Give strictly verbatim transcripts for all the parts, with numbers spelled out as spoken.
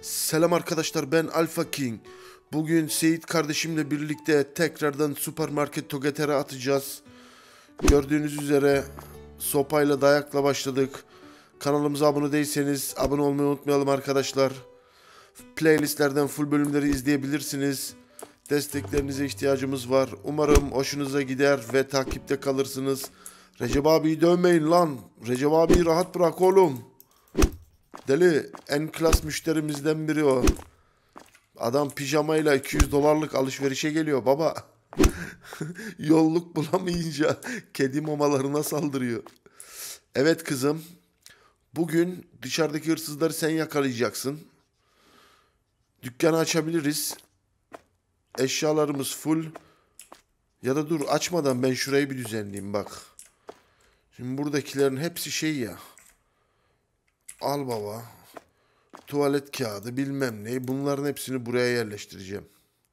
Selam arkadaşlar, ben Alpha King. Bugün Seyit kardeşimle birlikte tekrardan Süpermarket Together'a atacağız. Gördüğünüz üzere sopayla dayakla başladık. Kanalımıza abone değilseniz abone olmayı unutmayalım arkadaşlar. Playlistlerden full bölümleri izleyebilirsiniz. Desteklerinize ihtiyacımız var. Umarım hoşunuza gider ve takipte kalırsınız. Recep abiyi dövmeyin lan. Recep abiyi rahat bırak oğlum. Deli, en klas müşterimizden biri o. Adam pijamayla iki yüz dolarlık alışverişe geliyor baba. Yolluk bulamayınca kedi mamalarına saldırıyor. Evet kızım. Bugün dışarıdaki hırsızları sen yakalayacaksın. Dükkanı açabiliriz. Eşyalarımız full. Ya da dur, açmadan ben şurayı bir düzenleyeyim bak. Şimdi buradakilerin hepsi şey ya. Al baba. Tuvalet kağıdı bilmem ne. Bunların hepsini buraya yerleştireceğim.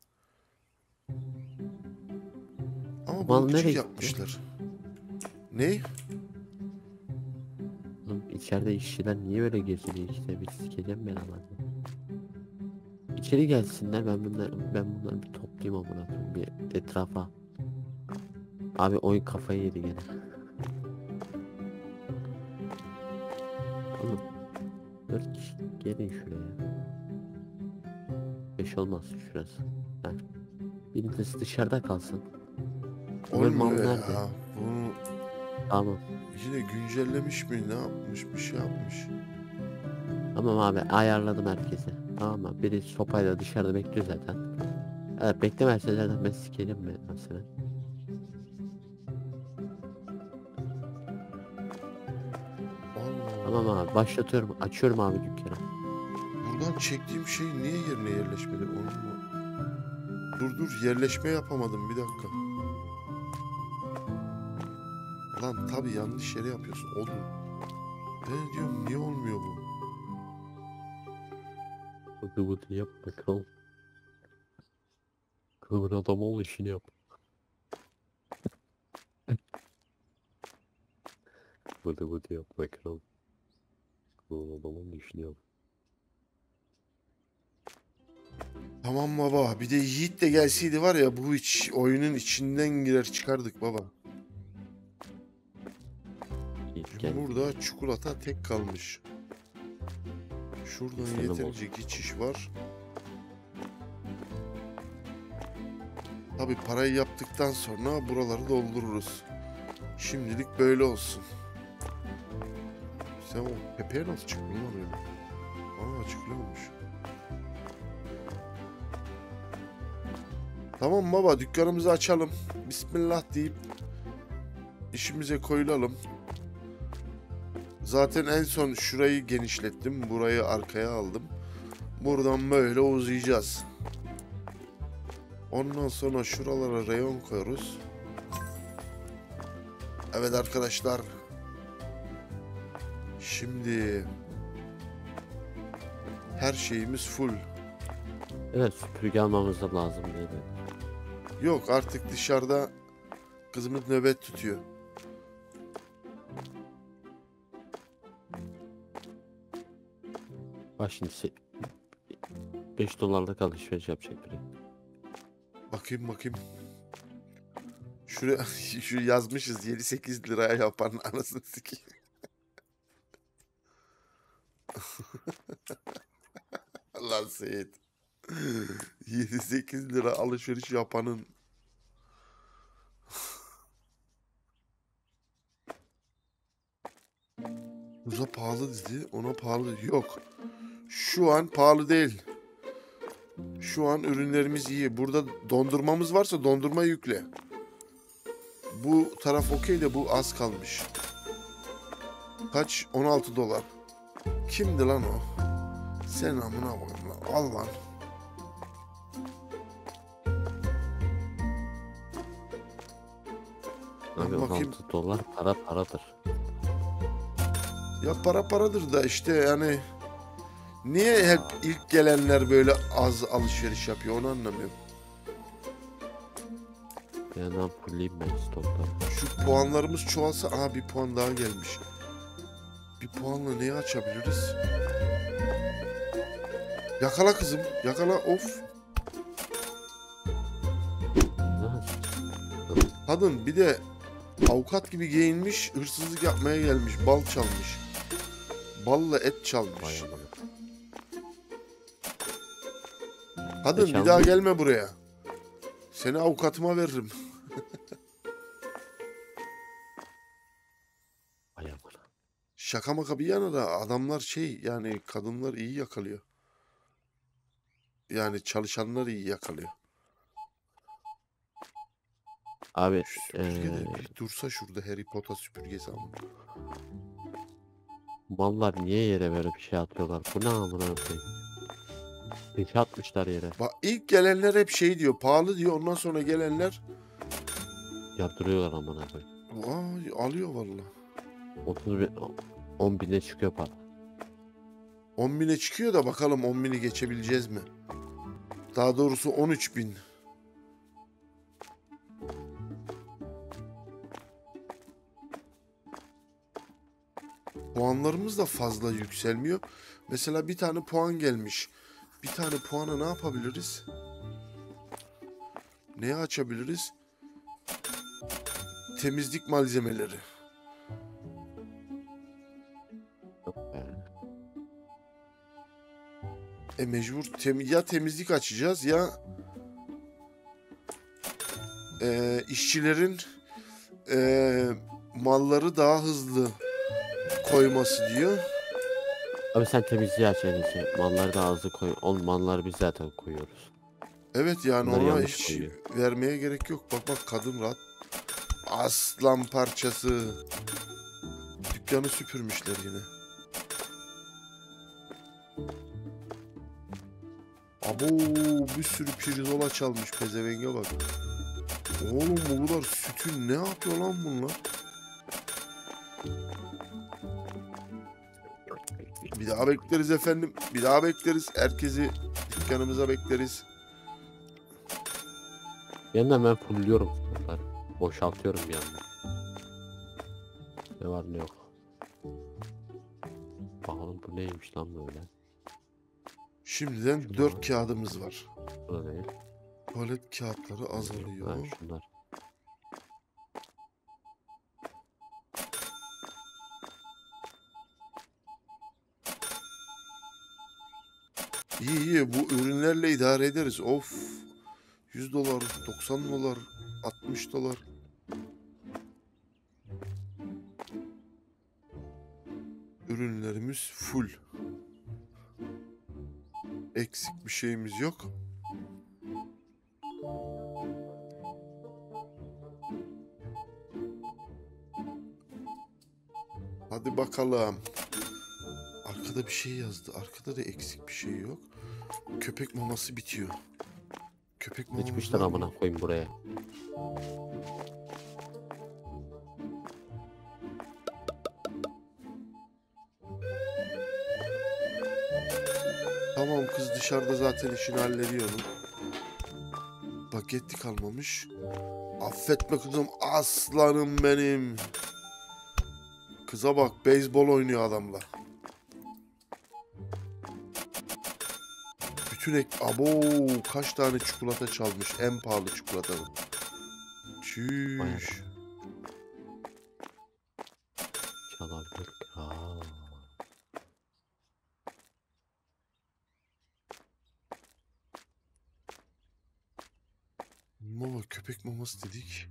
Ama bunu küçük yapmışlar. Ne? Oğlum içeride işçiler niye böyle geziliyor işte, bir sikeceğim ben ama. İçeri gelsinler, ben bunları ben bunları bir toplayayım amına koyayım bir etrafa. Abi oyun kafayı yedi gene. Oğlum dört kişi gelin şuraya. Beş olmaz şurası. Yani birisi dışarıda kalsın. Olmuyor ya. Bunu Tamam. yine güncellemiş mi? Ne yapmış? Bir şey yapmış. Tamam abi, ayarladım herkese. Tamam mı? Biri sopayla dışarıda bekliyor zaten. Evet, beklemezse zaten ben sikerim ben mesela. Allah. Tamam abi, başlatıyorum. Açıyorum abi dükkanı. Buradan çektiğim şey niye yerine yerleşmedi? Onu mu? Dur dur, yerleşme yapamadım, bir dakika. Lan tabi yanlış yere yapıyorsun oğlum. Ben diyorum niye olmuyor bu? Bıdı bıdı yap bakalım. Kılıbın adam ol, işini yap. Bıdı bıdı yap bakalım. Kılıbın adam ol, işini yap. Tamam baba, bir de Yiğit de gelseydi var ya, bu hiç oyunun içinden girer çıkardık baba. Şimdi burada çikolata tek kalmış. Şuradan Selam yeterince geçiş var. Tabi parayı yaptıktan sonra buraları doldururuz. Şimdilik böyle olsun. Sen o Pepe'ye nasıl çıktın lan öyle? Aa, açıklıyormuş. Tamam baba, dükkanımızı açalım. Bismillah deyip işimize koyulalım. Zaten en son şurayı genişlettim. Burayı arkaya aldım. Buradan böyle uzayacağız. Ondan sonra şuralara reyon koyarız. Evet arkadaşlar. Şimdi her şeyimiz full. Evet, süpürge almamız da lazım diye. Yok, artık dışarıda kızımız nöbet tutuyor. Bak şimdi beş dolarlık alışveriş yapacak biri. Bakayım bakayım. Şuraya şu yazmışız, yedi sekiz liraya yapan anasını sikeyim. Lan Seyit. yedi sekiz lira alışveriş yapanın. Uza pahalı dedi, ona pahalı yok. Şu an pahalı değil. Şu an ürünlerimiz iyi. Burada dondurmamız varsa dondurma yükle. Bu taraf okey de bu az kalmış. Kaç? on altı dolar. Kimdi lan o? Sen amına koyayım lan. Al lan. Abi on altı dolar para paradır. Ya para paradır da işte yani. Niye hep ilk gelenler böyle az alışveriş yapıyor, onu anlamıyorum. Yani ampulleyim ben stokları. Şu puanlarımız çoğalsa, aha bir puan daha gelmiş. Bir puanla neyi açabiliriz? Yakala kızım. Yakala. Of. Nasıl? Kadın bir de avukat gibi giyinmiş. Hırsızlık yapmaya gelmiş. Bal çalmış. Balla et çalmış. Vay amına. Kadın E, bir daha çalmış. gelme buraya. Seni avukatıma veririm. Vay amına. Şaka maka bir yana da adamlar şey yani kadınlar iyi yakalıyor. Yani çalışanlar iyi yakalıyor. Abi Şu süpürge de eee bir dursa şurada Harry Potter süpürgesi ama. mallar niye yere böyle bir şey atıyorlar? Bu ne amına koyayım? Peçe atmışlar yere. Bak ilk gelenler hep şey diyor pahalı diyor ondan sonra gelenler Yardırıyorlar amına koyayım. vay alıyor valla. otuz bin, on bine çıkıyor para. on bine çıkıyor da bakalım on bini geçebileceğiz mi? Daha doğrusu on üç bin. Puanlarımız da fazla yükselmiyor. Mesela bir tane puan gelmiş. Bir tane puana ne yapabiliriz? Neye açabiliriz? Temizlik malzemeleri. Yok be. E mecbur tem ya temizlik açacağız ya e, işçilerin e, malları daha hızlı koyması diyor. Abi sen temizliği aç en iyisi. Malları da ağzı koy. Oğlum malları biz zaten koyuyoruz. Evet yani Bunları ona yanlış hiç koyuyor. vermeye gerek yok. Bak bak kadın rahat. Aslan parçası. Dükkanı süpürmüşler yine. Abo bir sürü pirzola çalmış pezevenge bak. Oğlum bu kadar sütün ne yapıyor lan bunlar? Bir daha bekleriz efendim. Bir daha bekleriz. Herkesi dükkanımıza bekleriz. Bir yandan ben fullüyorum stokları. Boşaltıyorum bir yandan. Ne var ne yok. Bakalım bu neymiş lan böyle. Şimdiden Şuna dört bak. kağıdımız var. Bu da değil. Tuvalet kağıtları azalıyor. Ha, şunlar. İyi iyi bu ürünlerle idare ederiz. Of. yüz dolar, doksan dolar, altmış dolar. Ürünlerimiz full. Eksik bir şeyimiz yok. Hadi bakalım. Arkada bir şey yazdı. Arkada da eksik bir şey yok. Köpek maması bitiyor. Köpek mamamız Geçmişler var mı? amına koyayım buraya. Tamam kız dışarıda zaten işini hallediyor onun. Bagetti kalmamış. Affetme kızım aslanım benim. Kıza bak beyzbol oynuyor adamla. Bütün ek... Abo kaç tane çikolata çalmış. En pahalı çikolata bu. Çüş. Çalabilir. Aa. Mama köpek maması dedik.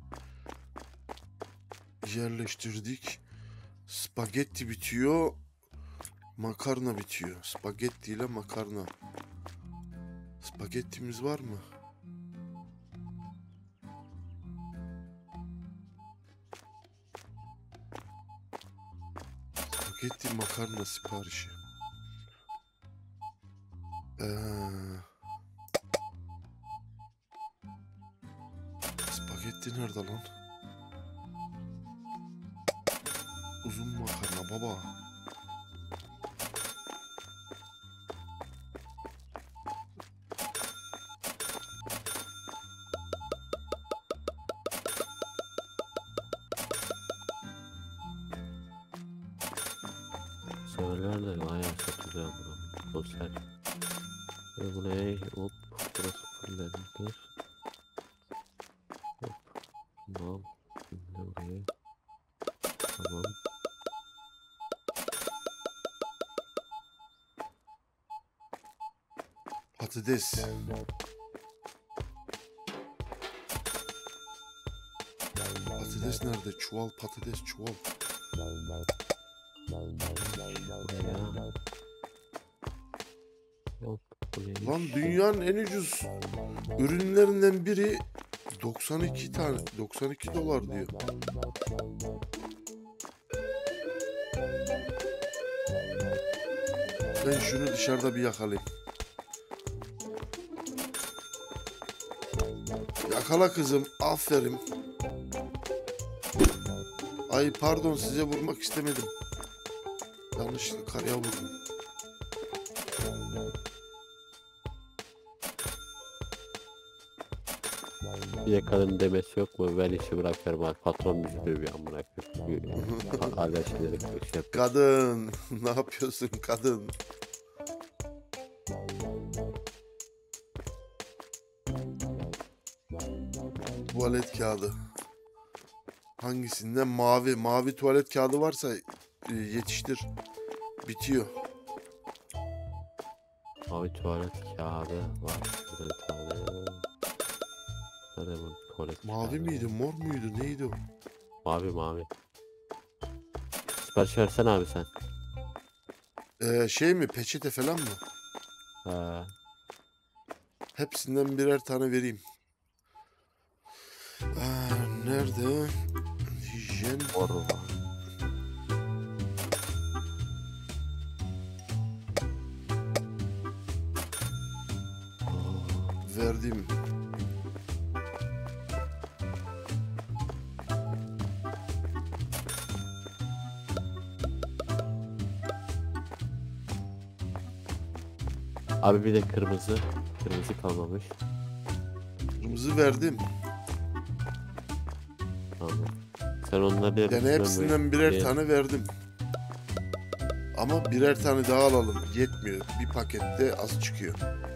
Yerleştirdik. Spagetti bitiyor. Makarna bitiyor. Spagetti ile makarna. Spagettimiz var mı? Spagetti makarna siparişi. Ee, spagetti nerede lan? Uzun makarna baba. Severler de ayağı satılıyor bunu. Sosyal. Ve buraya hop burası fullendir. Hop. Tamam. Şimdi buraya. Tamam. Patates. Patates nerede? Çuval patates çuval. Buraya. Hop buraya. Lan dünyanın en ucuz ürünlerinden biri doksan iki tane doksan iki dolar diyor. Ben şunu dışarıda bir yakalayayım. Yakala kızım, aferin. Ay pardon, size vurmak istemedim. Yanlışlıkla karıya vurdum. Bir de kadın demesi yok mu? Ben işi bırakıyorum abi. Patron bizi dövüyor amına koyayım. Hala şeyleri şey yapıyor. Kadın, ne yapıyorsun kadın? Tuvalet kağıdı. Hangisinden? Mavi. Mavi tuvalet kağıdı varsa e, yetiştir. Bitiyor. Abi tuvalet kağıdı var. Burada bir tane. Nerede bu tuvalet Mavi kağıdı? miydi, mor muydu, neydi o? Mavi mavi. Sipariş versene abi sen. Ee, şey mi, peçete falan mı? Ha. Hepsinden birer tane vereyim. Aa, nerede? Hijyen. Mor var. Verdim. Abi bir de kırmızı. Kırmızı kalmamış. Kırmızı verdim. Tamam. Sen onları Yani hepsinden hepsinden birer bir- tane verdim. Ama birer tane daha alalım. Yetmiyor. Bir pakette az çıkıyor.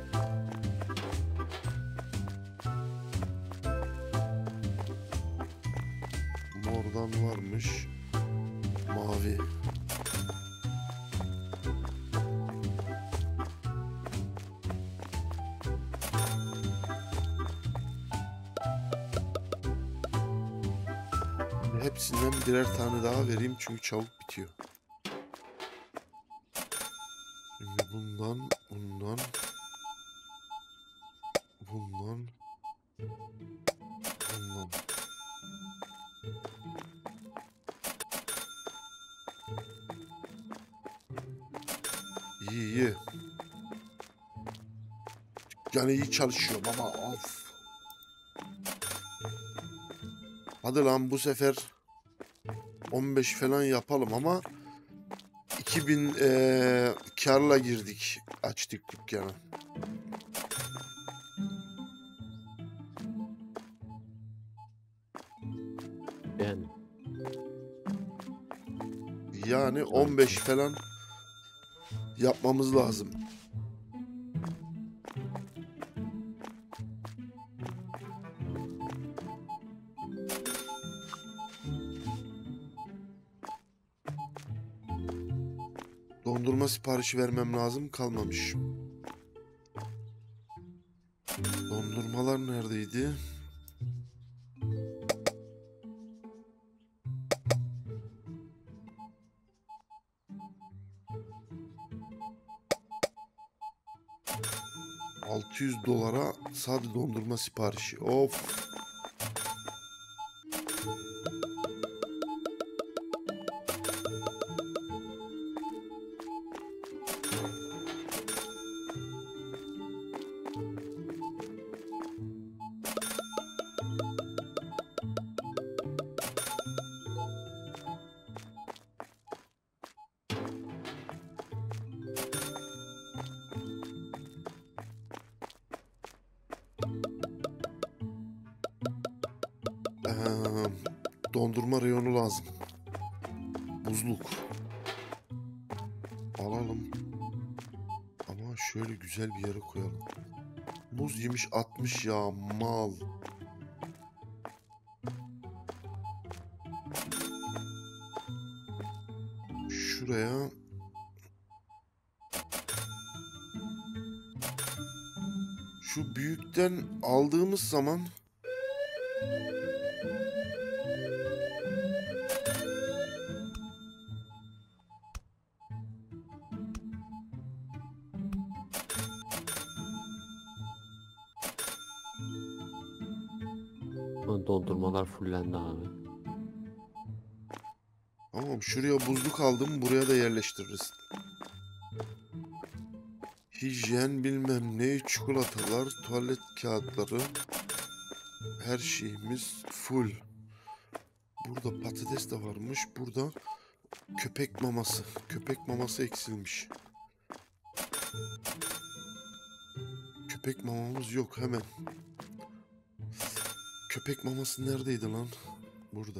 Mordan varmış. Mavi. Hepsinden birer tane daha vereyim çünkü çabuk bitiyor. Şimdi bundan, bundan, bundan, bundan. İyi iyi. Yani iyi çalışıyorum ama of. Hadi lan bu sefer on beş falan yapalım ama iki bin eee karla girdik. Açtık dükkanı. Yani. Yani on beş falan yapmamız lazım. Dondurma siparişi vermem lazım, kalmamış. Dondurmalar neredeydi? altı yüz dolara sadece dondurma siparişi. Of. Ee, dondurma reyonu lazım. Buzluk. Alalım. Ama Şöyle güzel bir yere koyalım. Muz yemiş atmış ya mal. Şuraya şu büyükten aldığımız zaman Bu dondurmalar fullendi abi. tamam, şuraya buzluk aldım, buraya da yerleştiririz. Hijyen bilmem ne, çikolatalar, tuvalet kağıtları, her şeyimiz full. Burada patates de varmış. Burada köpek maması. Köpek maması eksilmiş. Köpek mamamız yok hemen. Köpek maması neredeydi lan? Burada.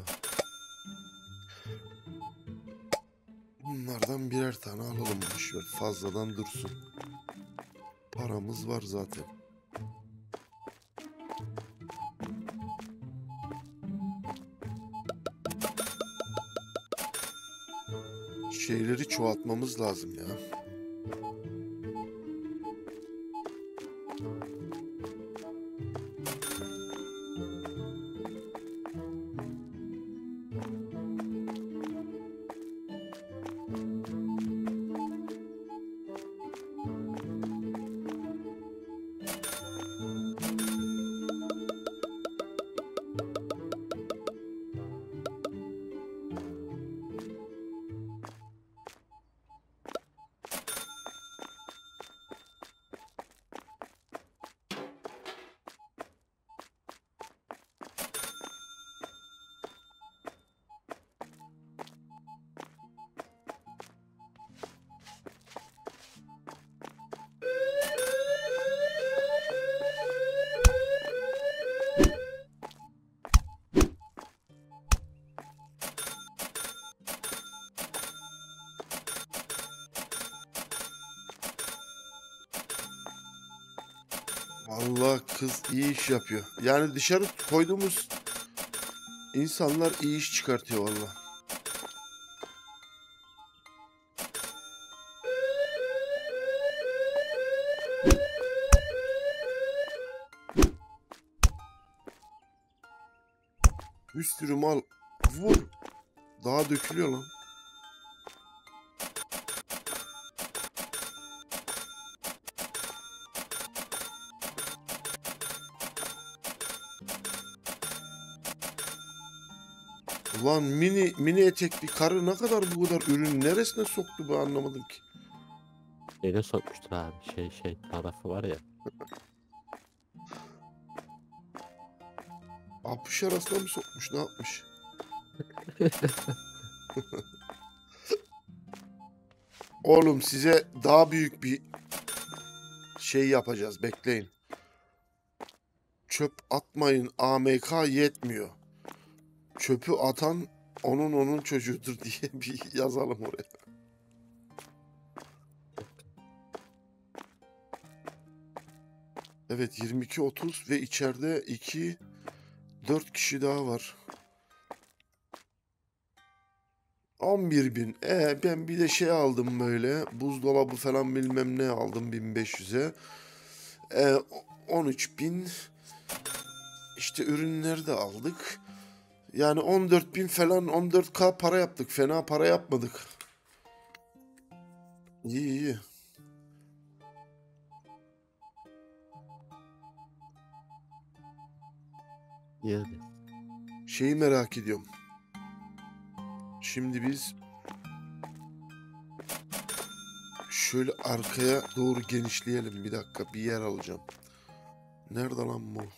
Bunlardan birer tane alalım. Boşver, fazladan dursun. Paramız var zaten. Şeyleri çoğaltmamız lazım ya. Allah, kız iyi iş yapıyor. Yani dışarı koyduğumuz insanlar iyi iş çıkartıyor valla. Bir sürü mal. Vur. Daha dökülüyor lan. Ulan mini mini etek bir karı ne kadar bu kadar ürün neresine soktu, ben anlamadım ki. Şeyine sokmuştur abi. Şey şey tarafı var ya. Apış arasına mı sokmuş, ne yapmış? Oğlum, size daha büyük bir şey yapacağız, bekleyin. Çöp atmayın, A M K yetmiyor. Çöpü atan onun onun çocuğudur diye bir yazalım oraya. Evet, yirmi iki otuz ve içeride iki dört kişi daha var. on bir bin. E ben bir de şey aldım böyle. Buzdolabı falan bilmem ne aldım bin beş yüze. E, on üç bin. İşte ürünleri de aldık. Yani on dört bin falan, on dört K para yaptık. Fena para yapmadık. İyi iyi. Yani. Şeyi merak ediyorum. Şimdi biz şöyle arkaya doğru genişleyelim. Bir dakika, bir yer alacağım. Nerede lan bu?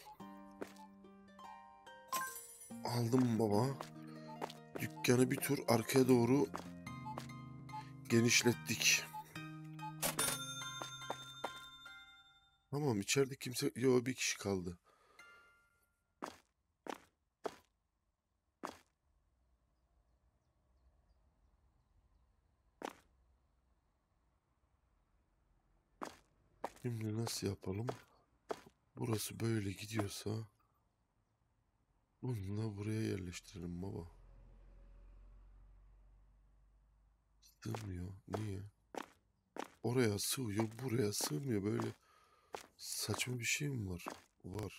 Aldım baba. Dükkanı bir tur arkaya doğru genişlettik. Tamam, içeride kimse... Yo, bir kişi kaldı. Şimdi nasıl yapalım? Burası böyle gidiyorsa bunu da buraya yerleştirelim baba. Sığmıyor. Niye? Oraya sığıyor, buraya sığmıyor. Böyle saçma bir şey mi var? Var.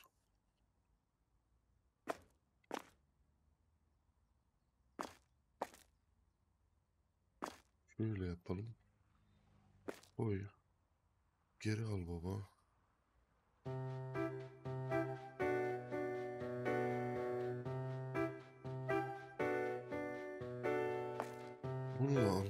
Şöyle yapalım. Koy. Geri al baba. Bunu da al.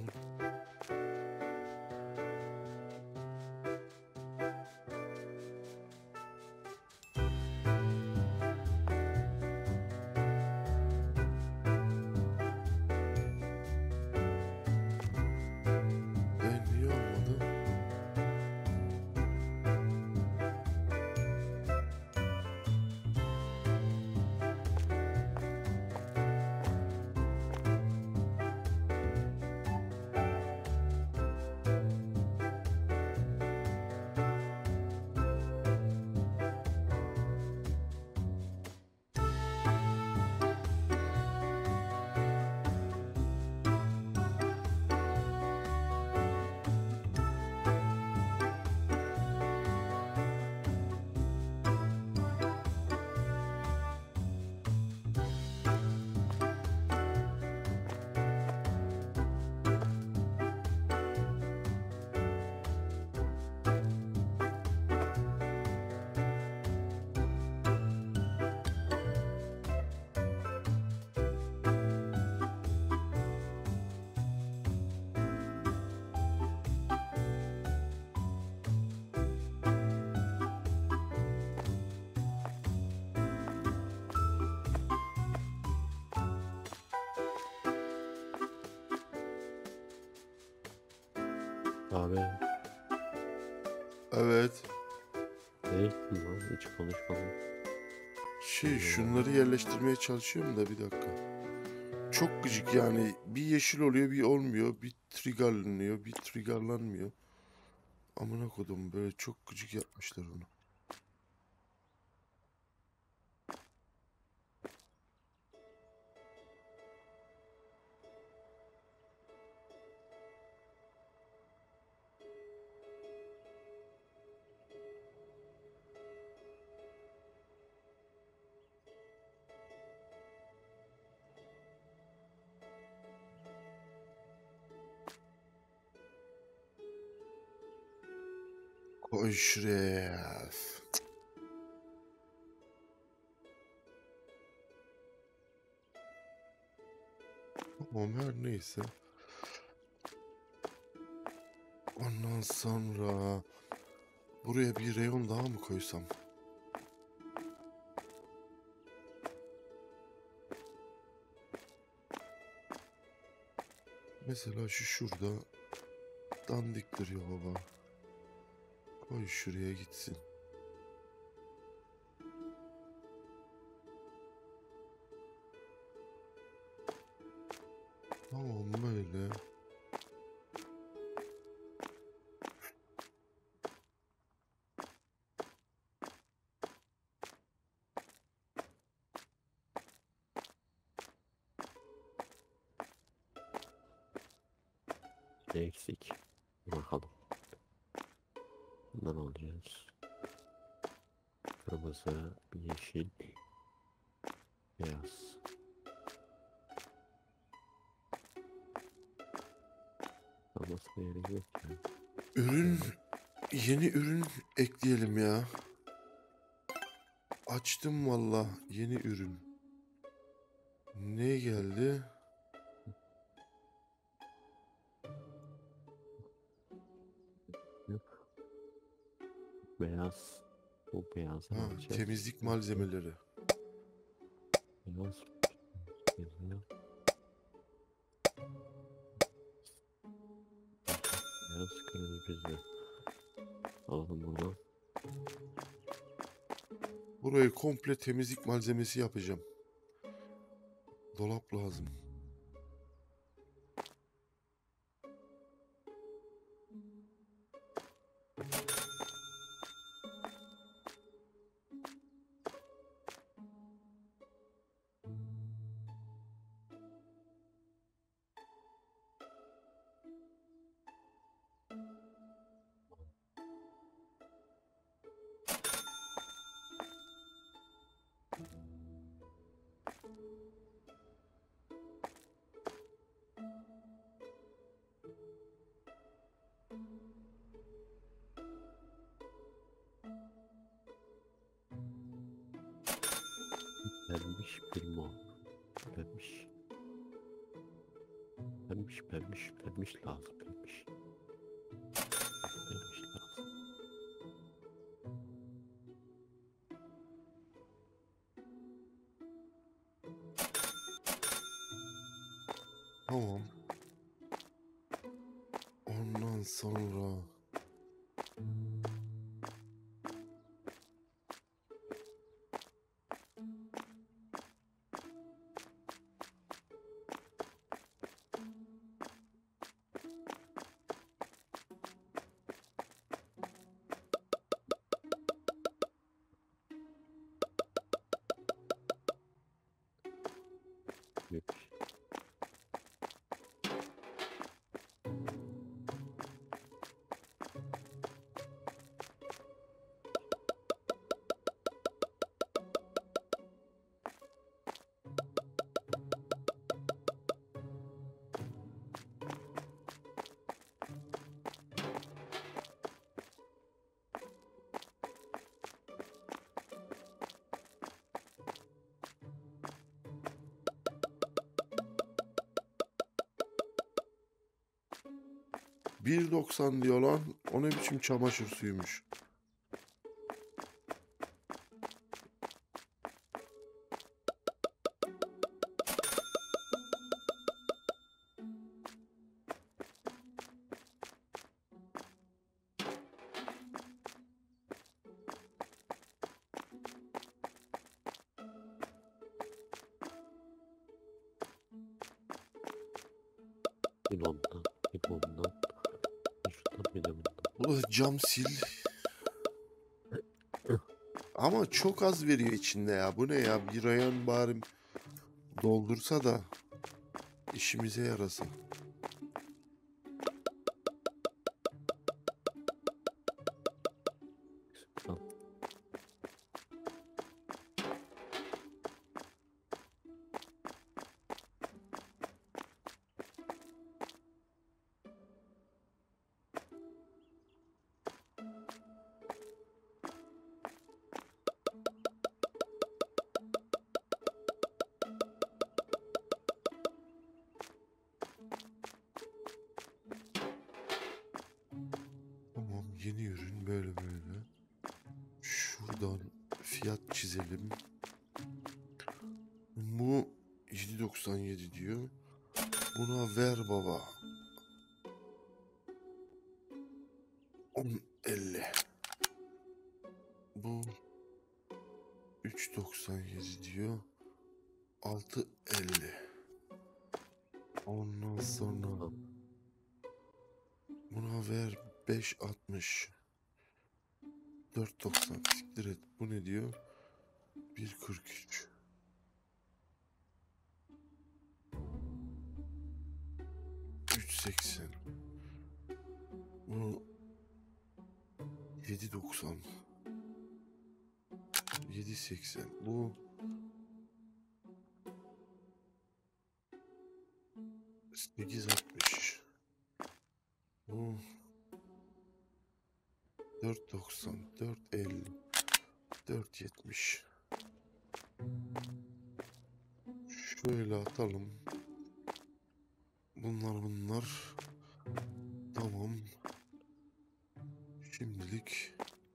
E niye olmadı? Abi Evet. ne ettin lan? Hiç konuşmadım. Şey şunları yerleştirmeye çalışıyorum da bir dakika. Çok gıcık yani. Bir yeşil oluyor, bir olmuyor. Bir triggerlanıyor, bir triggerlanmıyor. Amına kodum, böyle çok gıcık yapmışlar onu. Koy şuraya. Tamam, her neyse. Ondan sonra buraya bir reyon daha mı koysam? Mesela şu şurada dandik duruyor baba. Koy şuraya gitsin. Tamam, böyle. Ne eksik? Bakalım. Bundan alacağız. Kırmızı, yeşil, beyaz. Olmasına gerek yok ya. Ürün, yeni ürün ekleyelim ya. Açtım valla yeni ürün. Ne geldi? Yok. Beyaz. Bu beyaz Ha, alacağız. temizlik malzemeleri. Beyaz. Geliyor. Beyaz kırmızı. Alalım buradan. Burayı komple temizlik malzemesi yapacağım. Dolap lazım. Vermiş bir mor. Vermiş. Vermiş, vermiş, vermiş lazım. Vermiş. Vermiş lazım. Tamam. Ondan sonra Vermiş. bir doksan diyor lan. O ne biçim çamaşır suyumuş. Bir ondan, bir ondan. Bir şundan, bir de bundan. Bu da cam sil. Ama çok az veriyor içinde ya. Bu ne ya? Bir rayon bari doldursa da işimize yarasa. Al. Tamam, yeni ürün böyle böyle. Şuradan fiyat çizelim. Bu yedi doksan yedi diyor. Buna ver baba. on elli. Bu üç doksan yedi diyor. altı elli. Ondan sonra buna ver beş altmış. dört doksan. Siktir et. Bu ne diyor? bir kırk üç. üç seksen. Bu yedi doksan. yedi seksen. Bu sekiz altmış. Bu dört doksan. dört elli. dört yetmiş. Şöyle atalım. Bunlar bunlar. Tamam. Şimdilik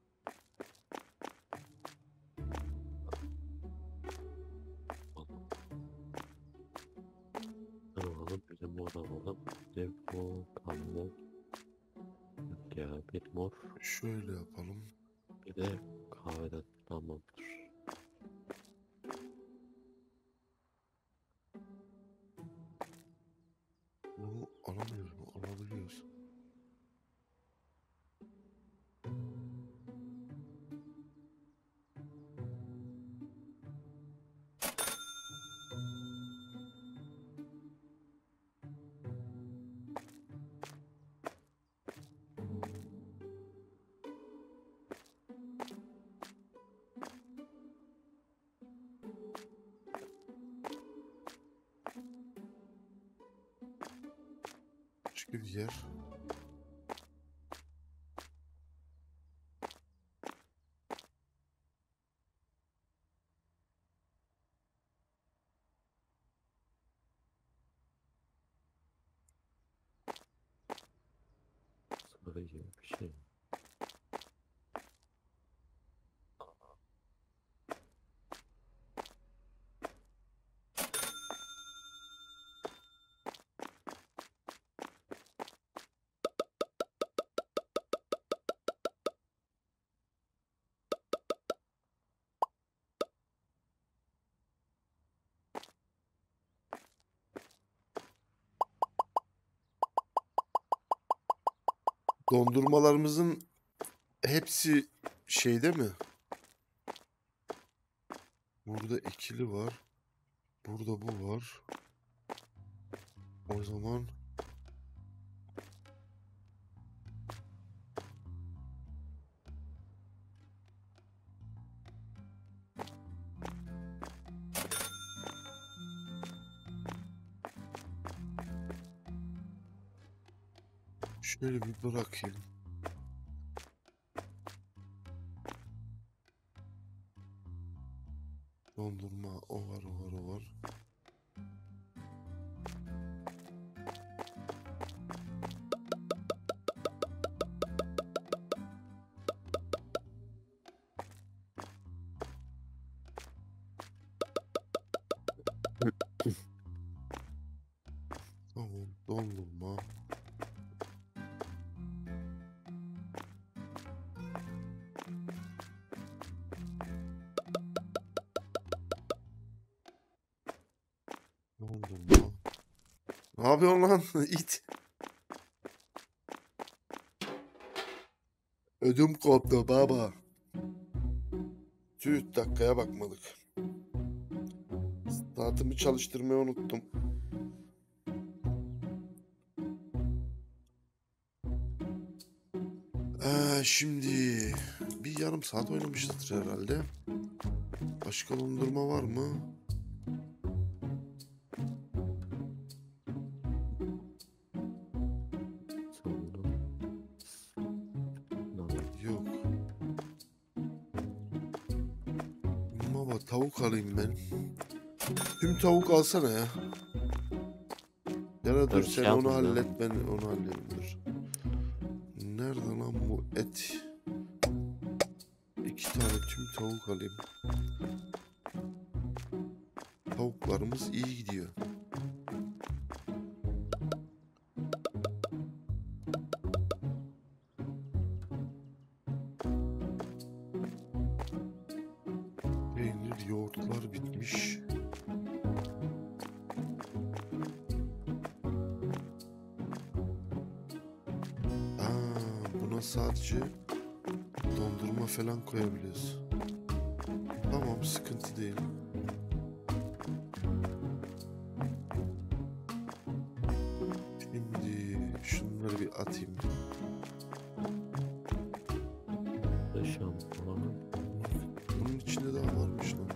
alalım, bir de mor alalım. Bir de mor alalım. Yok ya, bir mor, şöyle yapalım. bir de kahveden tamamdır. Bunu alamıyoruz mu? Alabiliyoruz. Başka bir yer. Kırıcı bir şey. Dondurmalarımızın hepsi şeyde mi? Burada ikili var. Burada bu var. O zaman şöyle bir bırakayım. Dondurma o var o var o var. Tamam dondurma. Dondurma. Ne yapıyorsun lan? İt. Ödüm koptu baba. Tüh dakikaya bakmadık. Saatimi çalıştırmayı unuttum. Ee, şimdi bir yarım saat oynamışızdır herhalde. Başka dondurma var mı? Sonunda. Yok. Baba tavuk alayım ben. Tüm tavuk alsana ya. Ya da dur Dur, sen şey onu yapayım ya. hallet ben onu halledeyim dur. Nerede lan bu et? İki tane tüm tavuk alayım. Tavuklarımız iyi gidiyor. Peynir, yoğurtlar bitmiş. Aa, buna sadece dondurma falan koyabiliyoruz. Tamam sıkıntı değil. Şimdi şunları bir atayım. Şampuan. Bunun içinde daha varmış lan.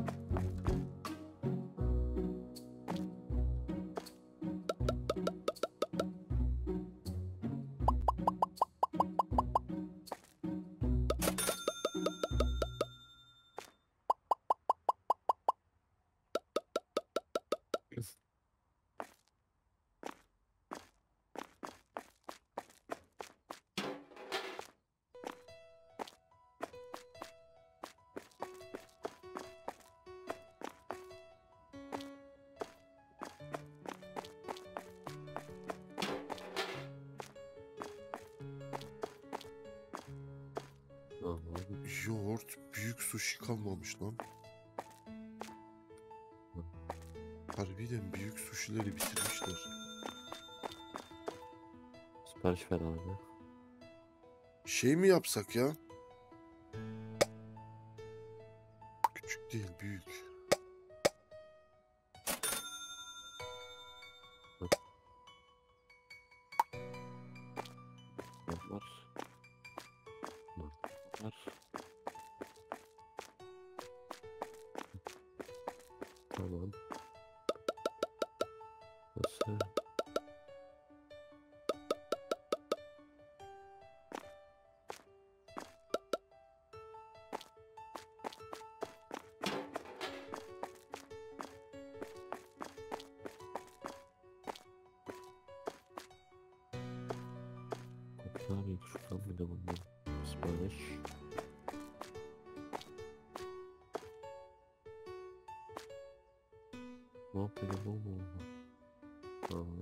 Tamam. Yoğurt, büyük sushi kalmamış lan. Harbiden büyük sushileri bitirmişler. Sipariş ver abi. Şey mi yapsak ya? Küçük değil, büyük. Var. Var. Tamam. Nasıl? Abi şuradan bir de bundan sipariş. Ne yapıyor bu mu? Tamam.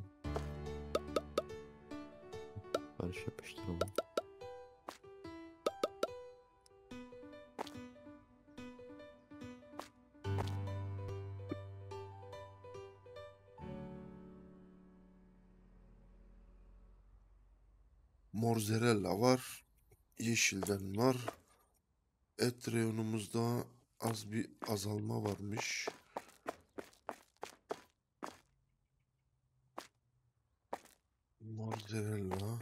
Sipariş yapıştıralım. Mozzarella var. Yeşilden var. Et reyonumuzda az bir azalma varmış. Mozzarella.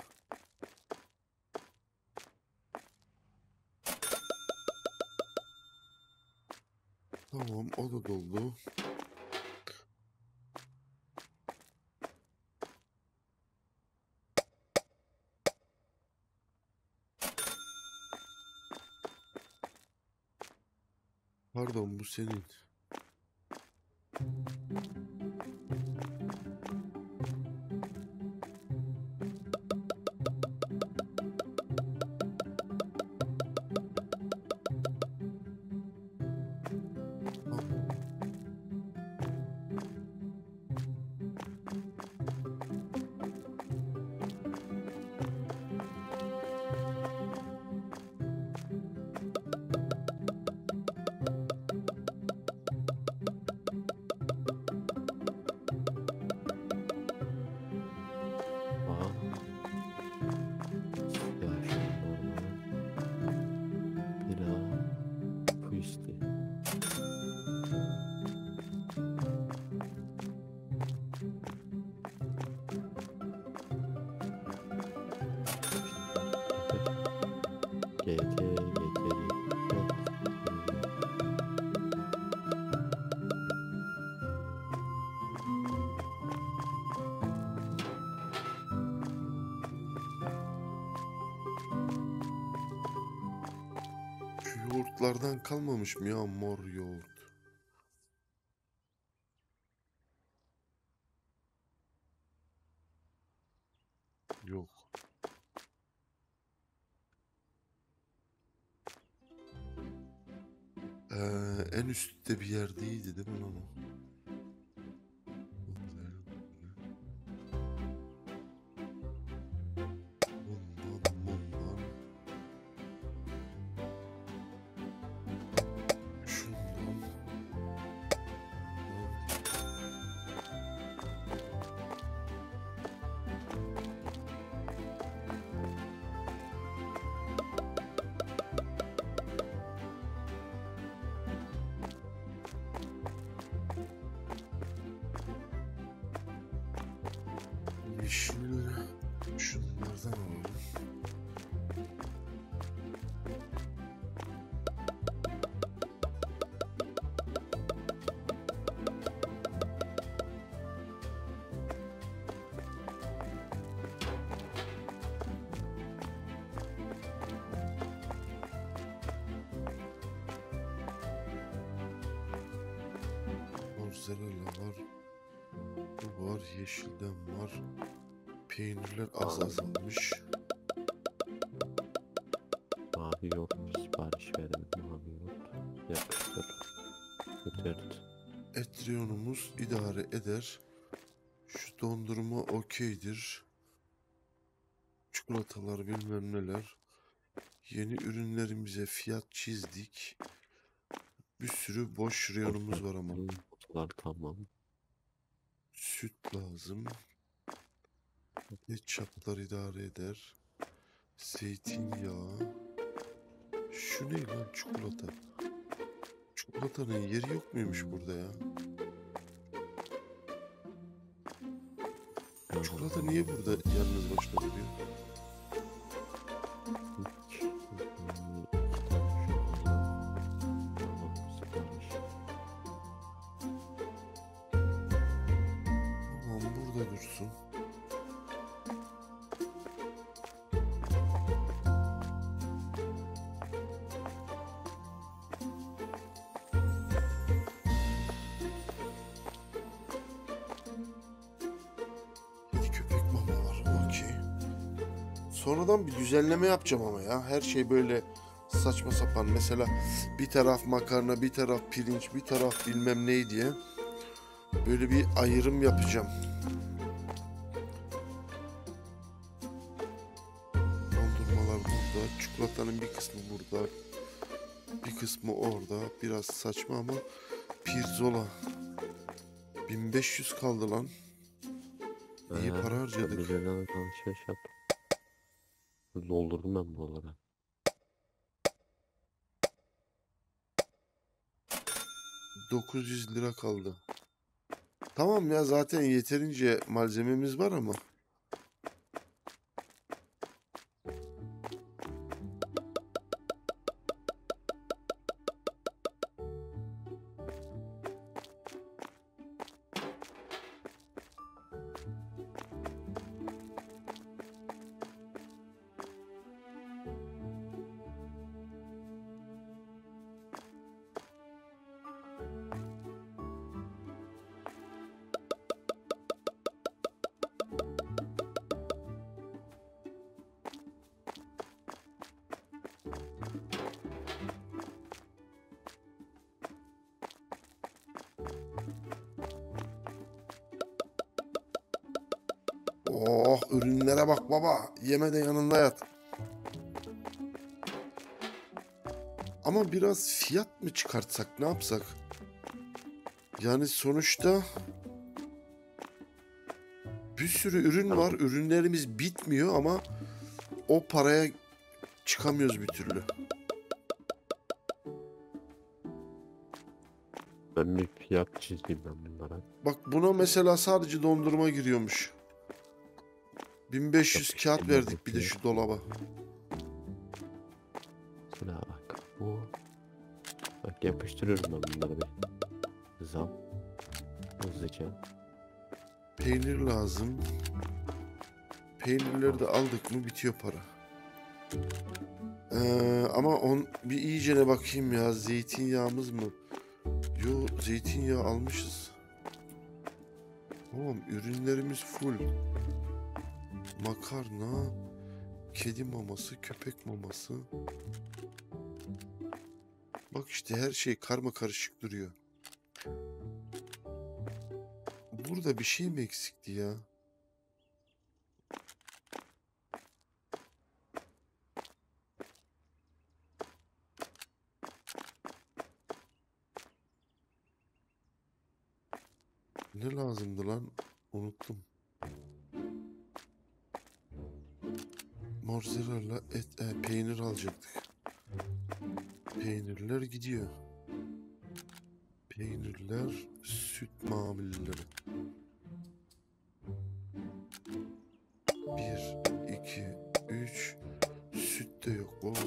Tamam, o da doldu. Pardon, bu senin. Tamam. Aa. Ya şu normal. Bira. Puisti. G T, G T, Şu yoğurtlardan kalmamış mı ya, mor yoğurt? Yok. Ee, en üstte bir yerdeydi değil mi lan o? Bundan, bundan. Şundan. Yeşil. Şunlardan alalım. Mozzarella var. Bu var. Yeşilden var. Peynirler az azalmış. mavi yoğurt sipariş verelim. Mavi yoğurt. Yapıştır. Götürt. Et reyonumuz idare eder. Şu dondurma okeydir. Çikolatalar bilmem neler. Yeni ürünlerimize fiyat çizdik. Bir sürü boş reyonumuz var ama. Kutular tamam. Süt lazım. Ketçaplar idare eder. Zeytinyağı. Şu ne lan, çikolata? Çikolatanın yeri yok muymuş burada ya? Çikolata niye burada yalnız başına duruyor? Tamam, burada dursun. Kedi köpek mama var. Okey. Sonradan bir düzenleme yapacağım ama ya. Her şey böyle saçma sapan. Mesela bir taraf makarna, bir taraf pirinç, bir taraf bilmem ne diye. Böyle bir ayrım yapacağım. Dondurmalar burada. Çikolatanın bir kısmı burada. Bir kısmı orada. Biraz saçma ama pirzola. bin beş yüz kaldı lan. İyi Ha, para sen harcadık. bir dönem alışveriş yap. Doldurdum ben buralara. dokuz yüz lira kaldı. Tamam ya, zaten yeterince malzememiz var ama. Oh, ürünlere bak baba. Yeme de yanında yat. Ama biraz fiyat mı çıkartsak, ne yapsak? Yani sonuçta bir sürü ürün var. Ürünlerimiz bitmiyor ama o paraya çıkamıyoruz bir türlü. Ben bir fiyat çizeyim ben bunlara. Bak buna mesela sadece dondurma giriyormuş. bin beş yüz kağıt Yapıştırma verdik bir de fiyat. şu dolaba. Şuna bak. Bu. Bak yapıştırıyorum ben bunları bir. Zam. Hızlıca. Peynir lazım. Peynirleri de aldık mı bitiyor para. Ee, ama on bir iyicene bakayım ya, zeytinyağımız mı? Yo, zeytinyağı almışız. Tamam, ürünlerimiz full. Makarna, kedi maması, köpek maması. Bak işte her şey karma karışık duruyor. Burada bir şey mi eksikti ya? Ne lazımdı lan? Unuttum. Mozzarella, et, e, peynir alacaktık. Peynirler gidiyor. Peynirler, süt mamulleri. Bir, iki, üç. Süt de yok baba.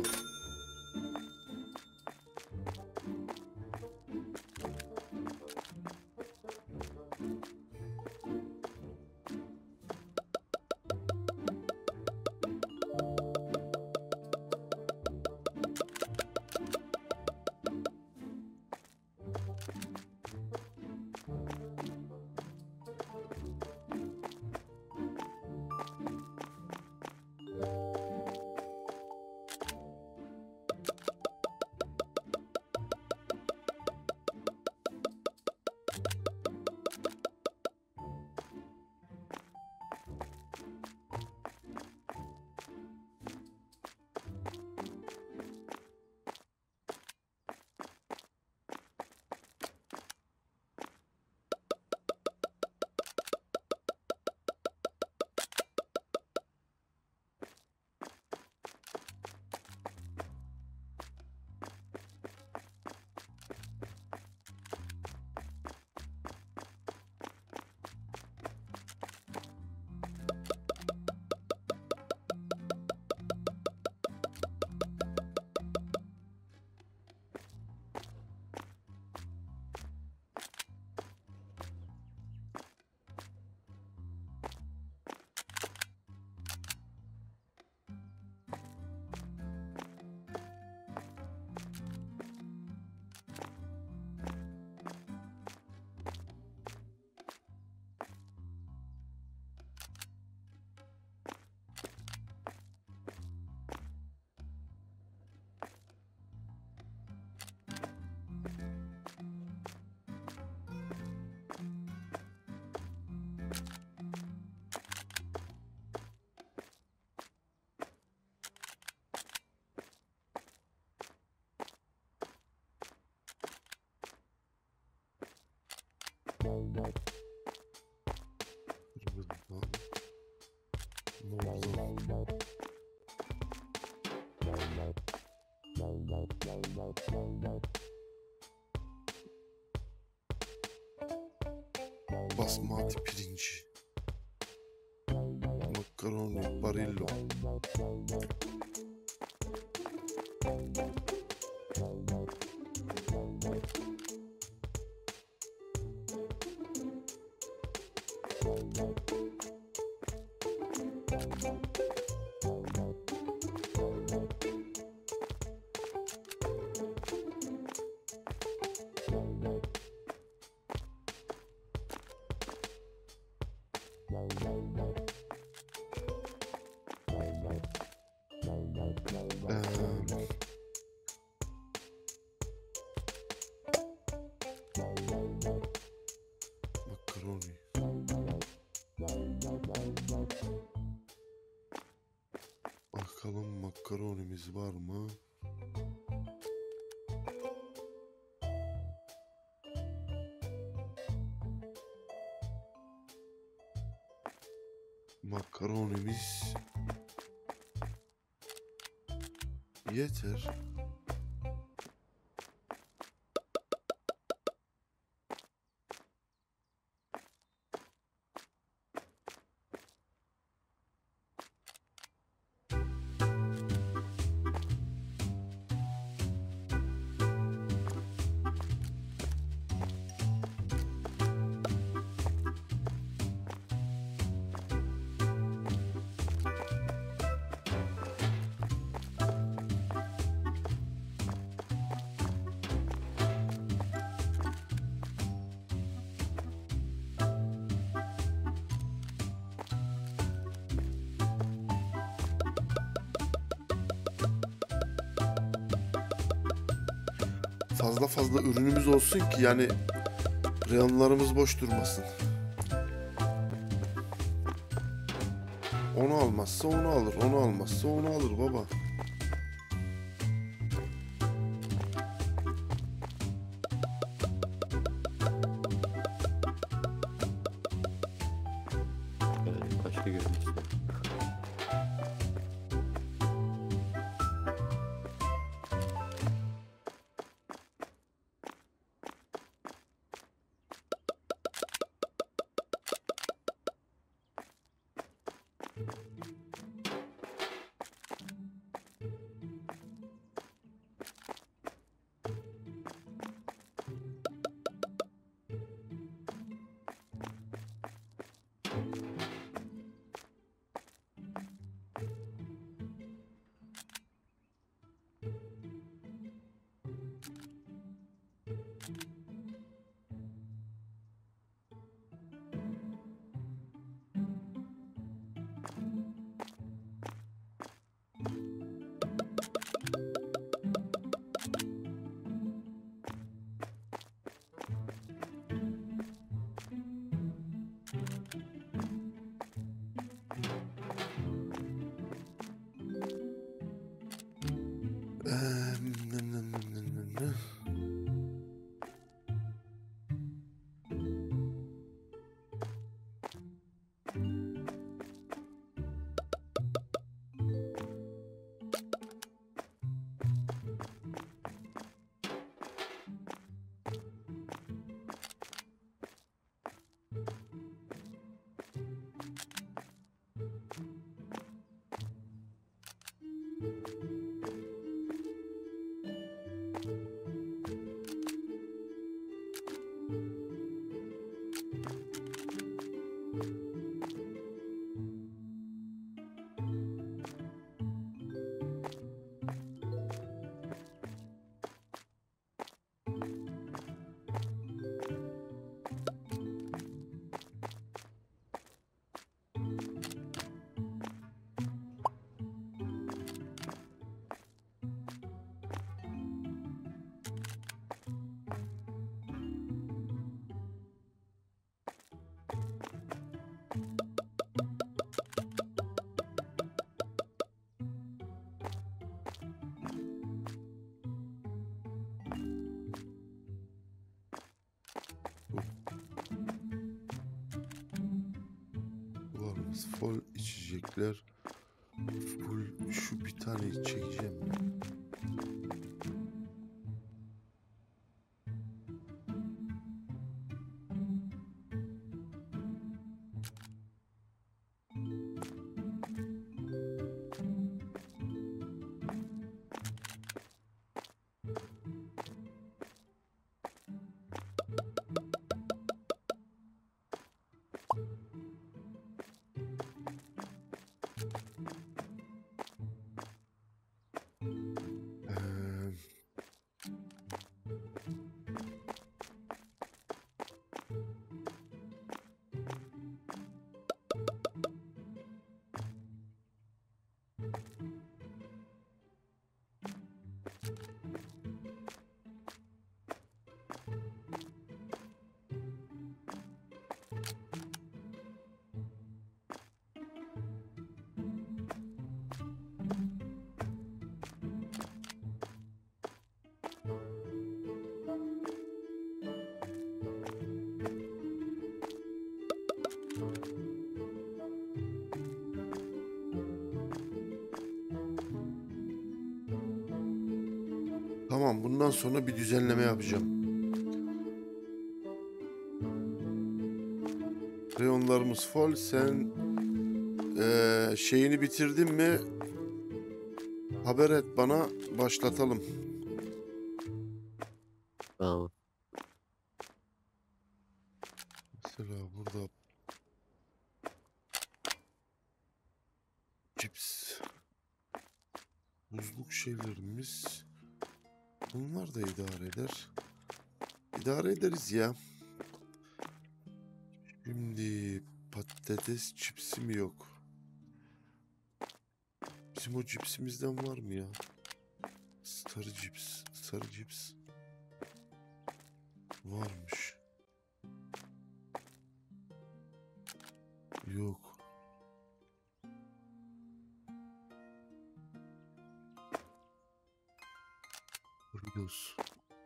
Muazzam. Basmati pirinci. Makaroni, barillo. Eee, makaroni. Bakalım makaronimiz var mı? Makaronimiz yeter. Fazla fazla ürünümüz olsun ki yani reyonlarımız boş durmasın. Onu almazsa onu alır, onu almazsa onu alır baba. Yani başka görmek istedim. full içecekler. Full şu bir tane çekeceğim ya. Ee, Tamam, bundan sonra bir düzenleme yapacağım. Reyonlarımız full. Sen eee, şeyini bitirdin mi? Haber et bana, başlatalım. Tamam. Mesela burada cips, buzluk şeylerimiz, bunlar da idare eder. İdare ederiz ya. Şimdi patates cipsi mi yok? Bizim o cipsimizden var mı ya? Sarı cips, sarı cips varmış. Yok. Doritos.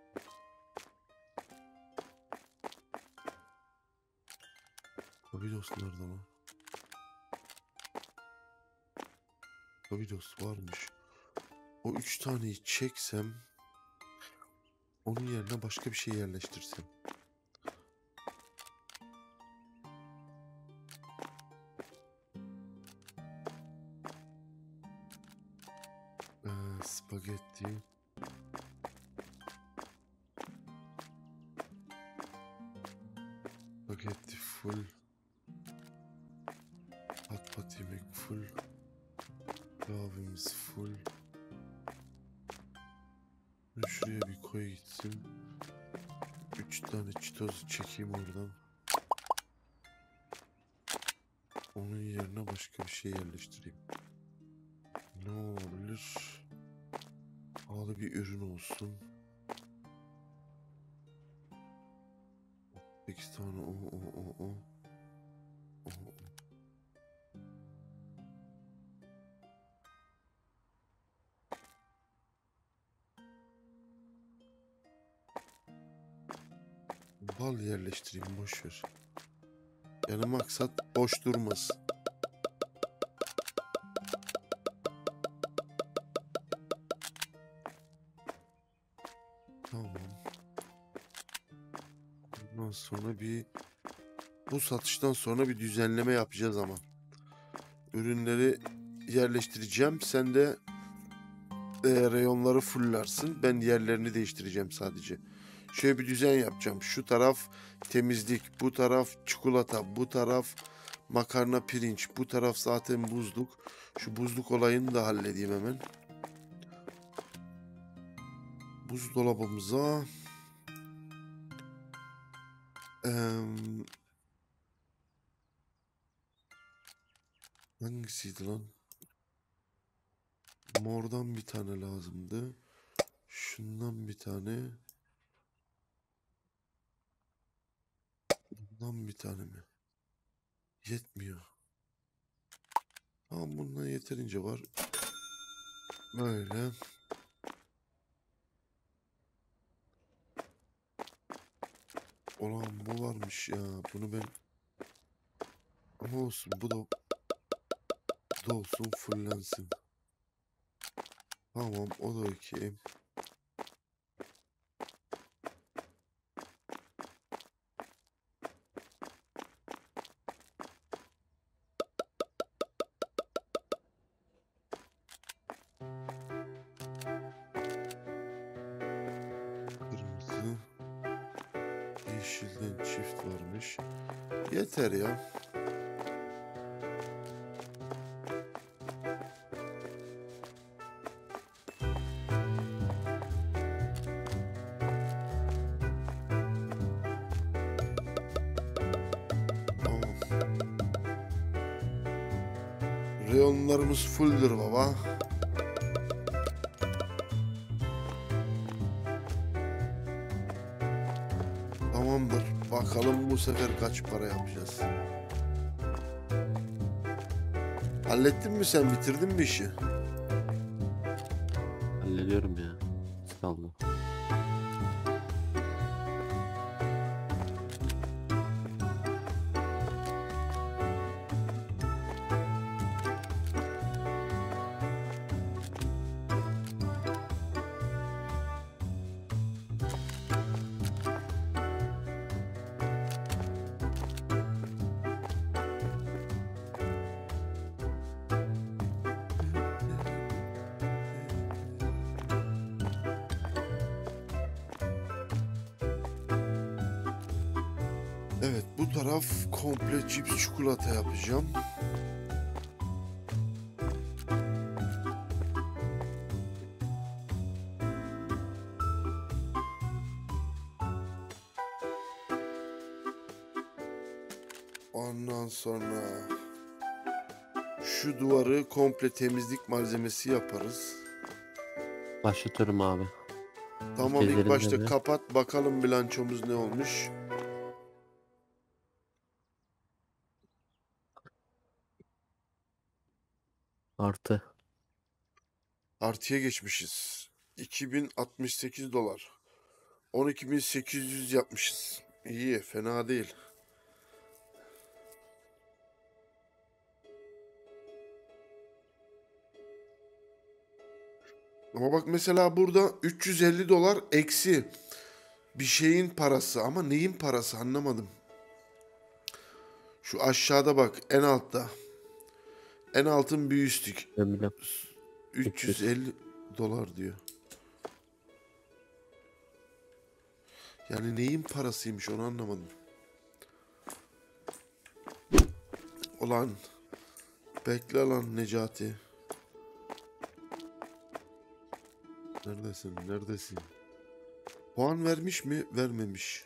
Doritos nerede lan? Doritos varmış. O üç taneyi çeksem, onun yerine başka bir şey yerleştirsem. Ee, spagetti. Spagetti full. Pat pat yemek full. Kahvemiz full. Bunu şuraya bir koy gitsin. Üç tane çitoz çekeyim oradan. Onun yerine başka bir şey yerleştireyim. Ne olabilir? Pahalı bir ürün olsun. sekiz tane o o o o. o. Bal yerleştireyim, boş ver. Yani maksat boş durmasın. Tamam. Bundan sonra bir bu satıştan sonra bir düzenleme yapacağız ama. Ürünleri yerleştireceğim. Sen de e, reyonları fullarsın. Ben yerlerini değiştireceğim sadece. Şöyle bir düzen yapacağım. Şu taraf temizlik, bu taraf çikolata, bu taraf makarna, pirinç, bu taraf zaten buzluk. Şu buzluk olayını da halledeyim hemen. Buzdolabımıza em, hangisiydi lan? Mordan bir tane lazımdı. Şundan bir tane. Bundan bir tane mi? Yetmiyor. Tamam, bundan yeterince var. Böyle. Ulan bu varmış ya. Bunu ben... Ama olsun, bu da dolsun, fullensin. Tamam, o da okey. Kırmızı. Yeşilden çift varmış. Yeter ya. Tamam. Reyonlarımız fulldur baba. Tamamdır. Bakalım bu sefer kaç para yapacağız. Hallettin mi sen? Bitirdin mi işi? Hallediyorum ya. Az kaldı. Evet, bu taraf komple cips çikolata yapacağım. Ondan sonra şu duvarı komple temizlik malzemesi yaparız. Başlatıyorum abi. Tamam, ilk Gezelim başta dedi. kapat bakalım bilançomuz ne olmuş. Artı. Artıya geçmişiz. iki bin altmış sekiz dolar. on iki bin sekiz yüz yapmışız. İyi, fena değil. Ama bak mesela burada üç yüz elli dolar eksi bir şeyin parası, ama neyin parası anlamadım. Şu aşağıda bak, en altta. En altın bir üstlük. Ben bile üç yüz elli dolar diyor. Yani neyin parasıymış onu anlamadım. Ulan bekle lan Necati. Neredesin? Neredesin? Puan vermiş mi? Vermemiş.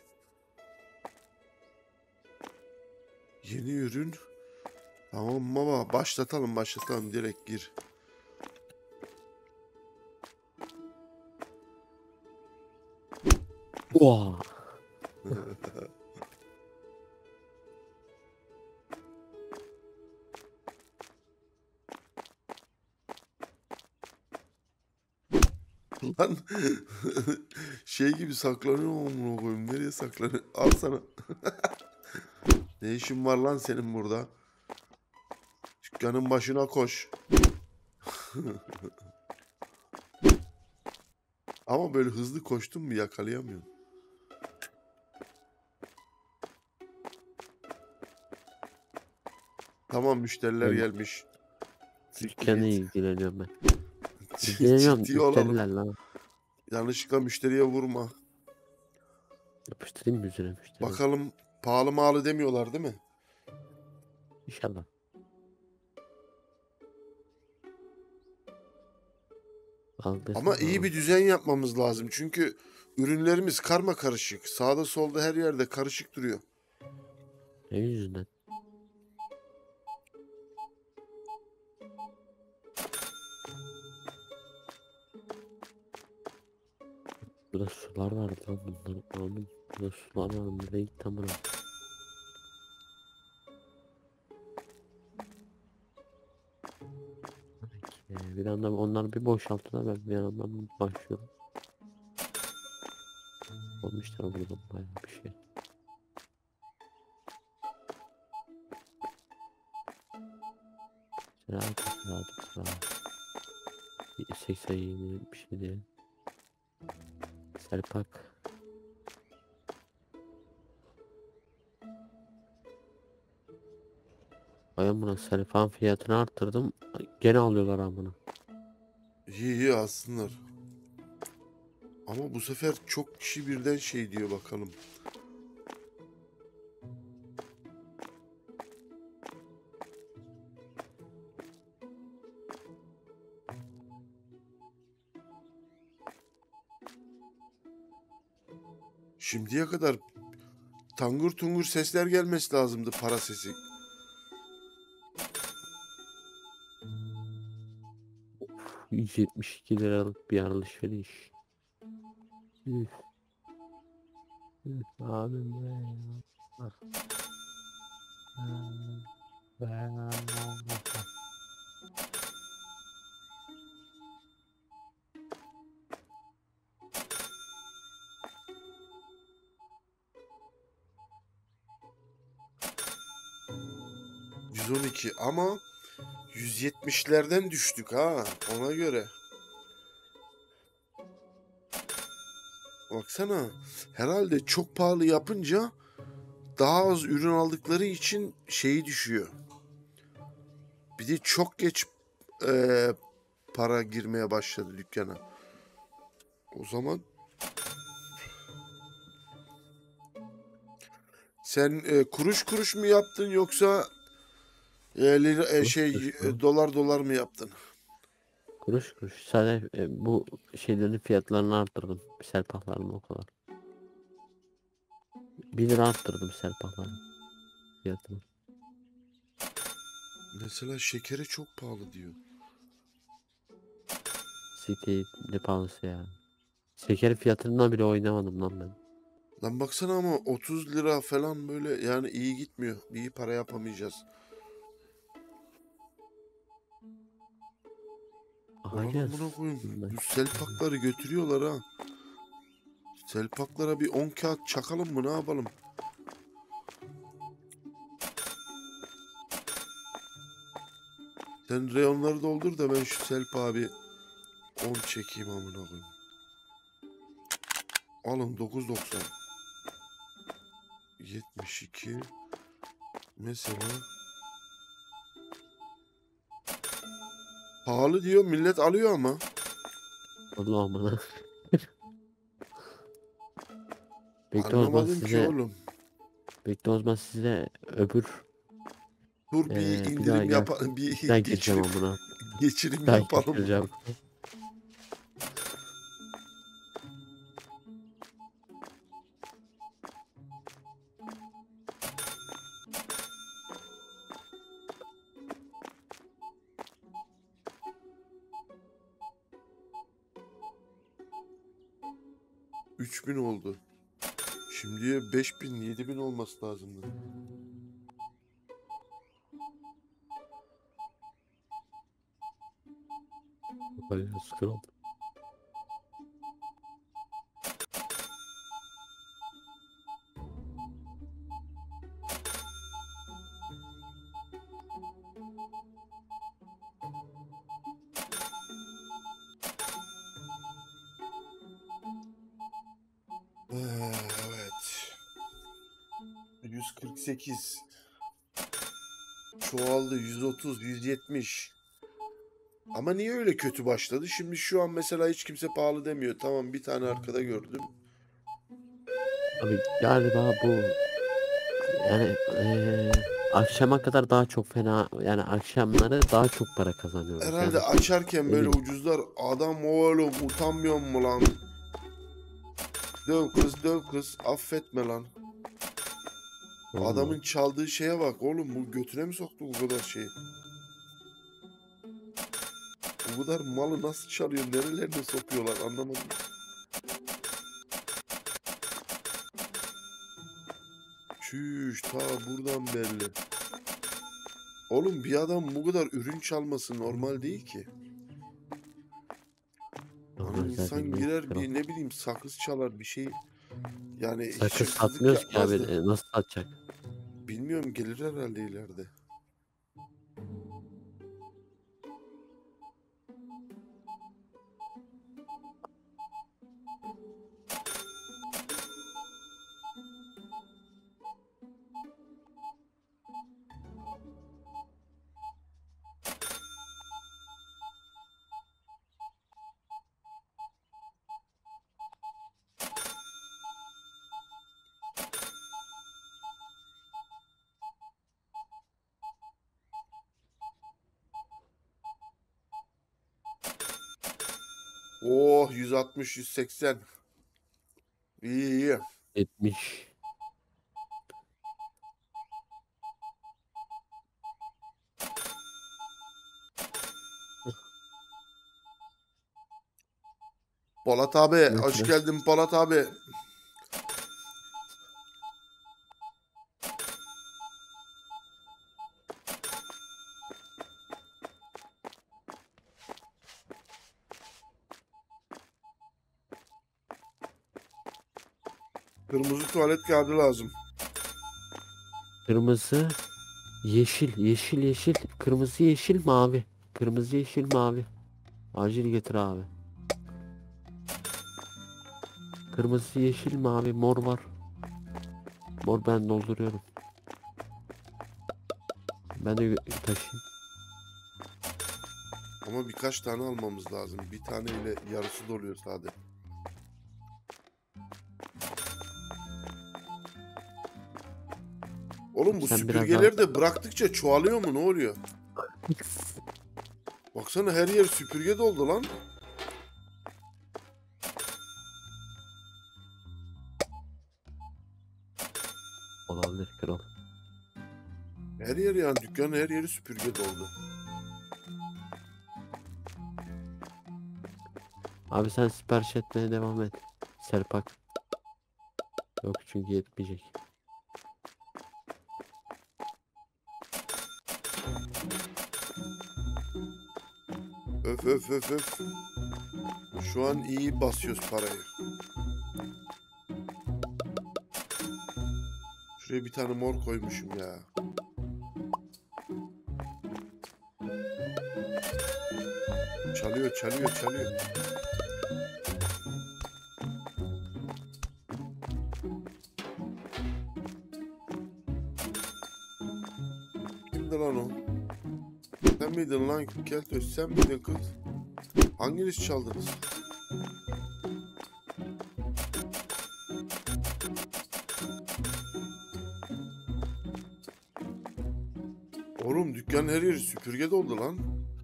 Yeni ürün. Tamam baba, başlatalım başlatalım, direkt gir. Oha. Lan şey gibi saklanıyor mu amına koyayım? Nereye saklanıyor? Al sana. Ne işin var lan senin burada? Dükkanın başına koş. Ama böyle hızlı koştun mu yakalayamıyorsun. Tamam, müşteriler Ben gelmiş. Siktir dükkanı git. ilgileniyorum ben. İlgileniyorum Ciddi olalım. müşteriler lan. Yanlışlıkla müşteriye vurma. Yapıştırayım mı yüzüne müşteri? Bakalım pahalı mağalı demiyorlar değil mi? İnşallah. Al desem Ama iyi al. bir düzen yapmamız lazım. Çünkü ürünlerimiz karma karışık. Sağda solda her yerde karışık duruyor. Ne yüzünden? Burada sular vardı lan bunların. Oğlum burada sular var. Nereye gitti amına? Ee, bir anda onlar bir boşalttılar, ben bir yandan başlıyorum. Olmuşlar burada bayağı bir şey. Sıra sıra sıra. seksen yedi bir şey değil. Serpak. Ben buna Serpak'ın fiyatını arttırdım. Gene alıyorlar amına. İyi iyi alsınlar. Ama bu sefer çok kişi birden şey diyor bakalım. Şimdiye kadar tangur tungur sesler gelmesi lazımdı, para sesi. yüz yetmiş iki liralık bir alışveriş. Üf, üf, abim be ya. Ah. Ah, ah. yüz on iki ama yüz yetmişlerden düştük ha, ona göre. Baksana, herhalde çok pahalı yapınca daha az ürün aldıkları için şeyi düşüyor. Bir de çok geç e, para girmeye başladı dükkana. O zaman sen e, kuruş kuruş mu yaptın yoksa e, lira, e, Kuruş şey kuruş e, mu? dolar dolar mı yaptın? Kuruş kuruş. Sadece e, bu şeylerin fiyatlarını arttırdım. Serpakların o kadar. bir lira arttırdım serpakların fiyatını. Mesela şekere çok pahalı diyor. City ne pahalısı ya. Şeker fiyatından bile oynamadım lan ben. Lan baksana ama otuz lira falan böyle, yani iyi gitmiyor. İyi para yapamayacağız. Ulan Bakacağız. amına koyayım. Bundan. Bu selpakları götürüyorlar ha. Selpaklara bir on kağıt çakalım mı, ne yapalım? Sen reyonları doldur da ben şu selpağı bir on çekeyim amına koyayım. Alın dokuz doksan. yetmiş iki. Mesela pahalı diyor, millet alıyor ama. Allah'ım bana. Bekle o zaman Anlamadım ki size. oğlum. Bekle o zaman size öbür. Dur bir Ee, bir daha indirim gel. yapalım. Bir Bir daha gireceğim geçirim, amına. geçirim Bir daha yapalım. gireceğim. üç bin oldu. Şimdiye beş bin yedi bin olması lazımdı. Bayağı scroll. Ee, Evet. yüz kırk sekiz. Çoğaldı. yüz otuz, yüz yetmiş. Ama niye öyle kötü başladı? Şimdi şu an mesela hiç kimse pahalı demiyor. Tamam, bir tane arkada gördüm. Abi galiba bu yani eee, akşama kadar daha çok fena yani akşamları daha çok para kazanıyoruz. Herhalde Yani açarken ne böyle bileyim. ucuzlar. Adam oğlum utanmıyor mu lan? Döv kız döv kız. Affetme lan. Vallahi. Adamın çaldığı şeye bak oğlum. Bu götüne mi soktu bu kadar şeyi? Bu kadar malı nasıl çalıyor? Nerelerine sokuyorlar anlamadım. Çüş ta buradan belli. Oğlum bir adam bu kadar ürün çalması normal değil ki. Hani Normal insan zaten ne girer scroll. bir, ne bileyim, sakız çalar bir şey. Yani hiç Sakız hırsızlık satmıyoruz ki abi. yapmaz da. e, Nasıl satacak? Bilmiyorum, gelir herhalde ileride. Oh, yüz altmış yüz seksen. İyi iyi. yetmiş. Polat abi Yok hoş lan. geldin Polat abi. Kırmızı tuvalet kağıdı lazım. Kırmızı, yeşil, yeşil, yeşil, kırmızı, yeşil, mavi. Kırmızı, yeşil, mavi. Acil getir abi. Kırmızı, yeşil, mavi, mor var. Mor ben dolduruyorum. Ben de gö- taşıyayım. Ama birkaç tane almamız lazım. Bir taneyle yarısı doluyor sadece. Oğlum bu Sen biraz daha... süpürgeleri de bıraktıkça çoğalıyor mu, ne oluyor? Baksana her yer süpürge doldu lan. Olabilir kral. Her yer yani dükkanın her yeri süpürge doldu. Abi sen sipariş etmeye devam et. Serpak. Yok çünkü yetmeyecek. Öf öf öf öf. Şu an iyi basıyoruz parayı. Şuraya bir tane mor koymuşum ya. Çalıyor çalıyor çalıyor. Kimdi lan o? Sen miydin lan Keltoş, sen miydin kız? Hanginiz çaldınız? Oğlum dükkanın her yeri süpürge doldu lan.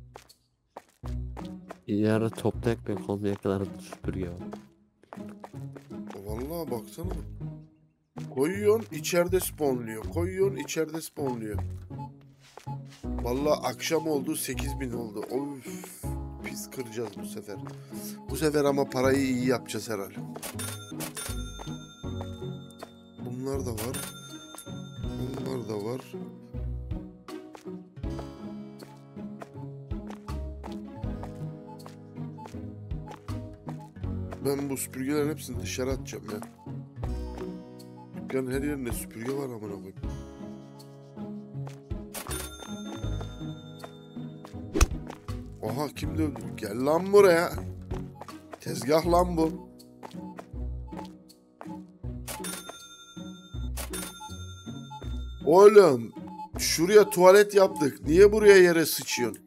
Yarı topta ekmek olmaya kadar süpürge var. Vallahi baksana. Koyuyorsun içeride spawnluyor. Koyuyorsun içeride spawnluyor. Vallahi akşam oldu, sekiz bin oldu. Of, pis kıracağız bu sefer. Bu sefer ama parayı iyi yapacağız herhalde. Bunlar da var. Bunlar da var. Ben bu süpürgelerin hepsini dışarı atacağım ya. Dükkanın her yerinde süpürge var amına koyayım. Oha, kim dövdü? Gel lan buraya. Tezgah lan bu. Oğlum şuraya tuvalet yaptık. Niye buraya yere sıçıyorsun?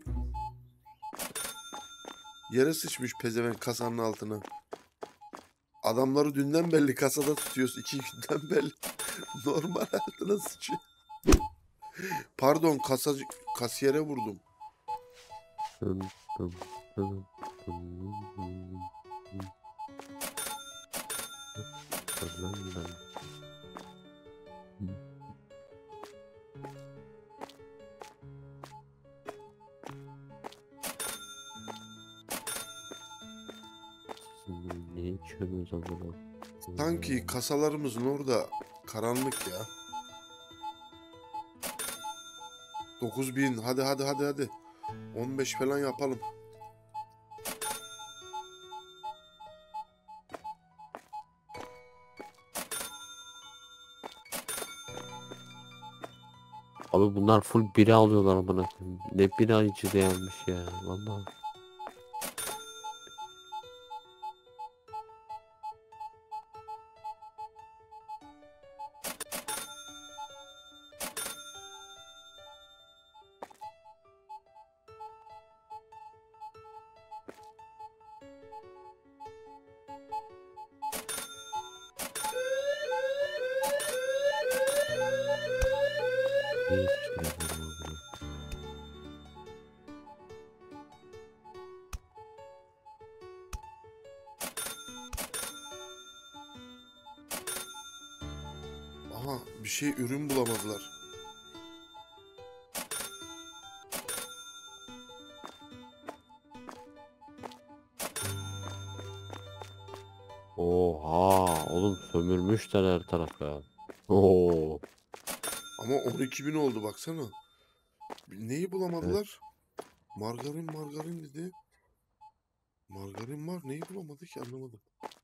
Yere sıçmış pezevenk kasanın altına. Adamları dünden belli kasada tutuyoruz. İki günden belli. Normal altına sıçıyor. Pardon, kasacı, kasiyere vurdum. Dın dın dın dın dın dın. Dın dın dın. Siz ne içiyorsunuz o zaman? Sanki kasalarımızın orada karanlık ya. dokuz bin, hadi hadi hadi hadi. on beş falan yapalım. Abi bunlar full biri alıyorlar amına koyayım. Ne biri ayıcı dayanmış ya vallahi. Ne yetiştiremiyorum amına. Aha, bir şey ürün bulamadılar. Oha oğlum sömürmüşler her tarafı ya. Oo. Ama on iki bin oldu baksana. Neyi Evet. bulamadılar? Margarin margarin dedi. Margarin var, neyi bulamadık ki anlamadım.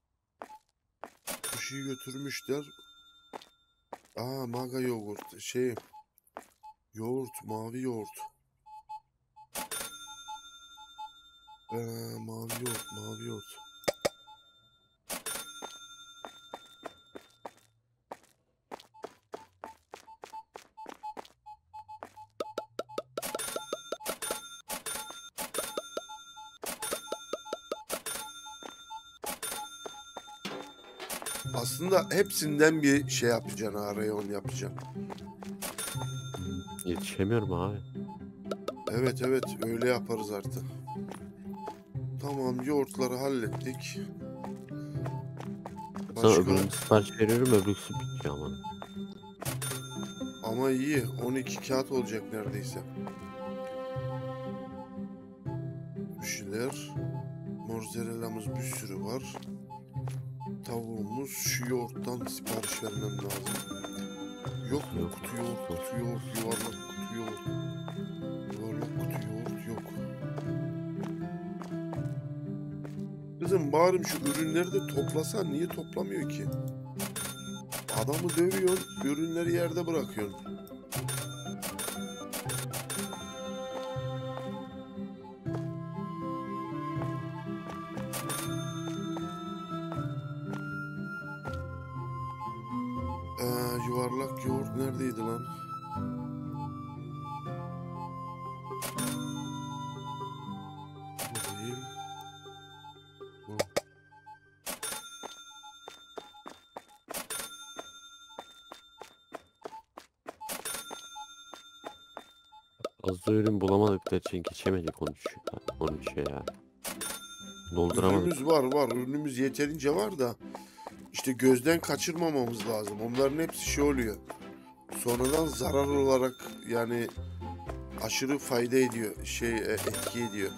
Bu şeyi götürmüşler. Aa, maga yoğurt şey. Yoğurt, mavi yoğurt. Ee, mavi yoğurt, mavi yoğurt. Aslında hepsinden bir şey yapacaksın ha, reyon yapacaksın. Yetişemiyorum abi. Evet evet, öyle yaparız artık. Tamam, yoğurtları hallettik. Sana Başka? öbürünü sipariş veriyorum öbürküsü bitiyor ama. Ama iyi, on iki kağıt olacak neredeyse. Bir şeyler. Mozzarella'mız bir sürü var. Tavuğumuz, şu yoğurttan sipariş vermem lazım. Yok mu Yok. kutu yoğurt, kutu yoğurt, yuvarlak kutu yoğurt. Yuvarlak kutu yoğurt yok. Kızım bari şu ürünleri de toplasan, niye toplamıyor ki? Adamı dövüyorsun, ürünleri yerde bırakıyorsun. Ee, yuvarlak yoğurt neredeydi lan? Bu değil. Bu. Fazla ürün bulamadıkları için geçemedik on üç. on üçe ya. Dolduramadık. Ürünümüz var var, ürünümüz yeterince var da işte gözden kaçırmamamız lazım. Onların hepsi şey oluyor. Sonradan zarar olarak, yani aşırı fayda ediyor, şey e, etki ediyor.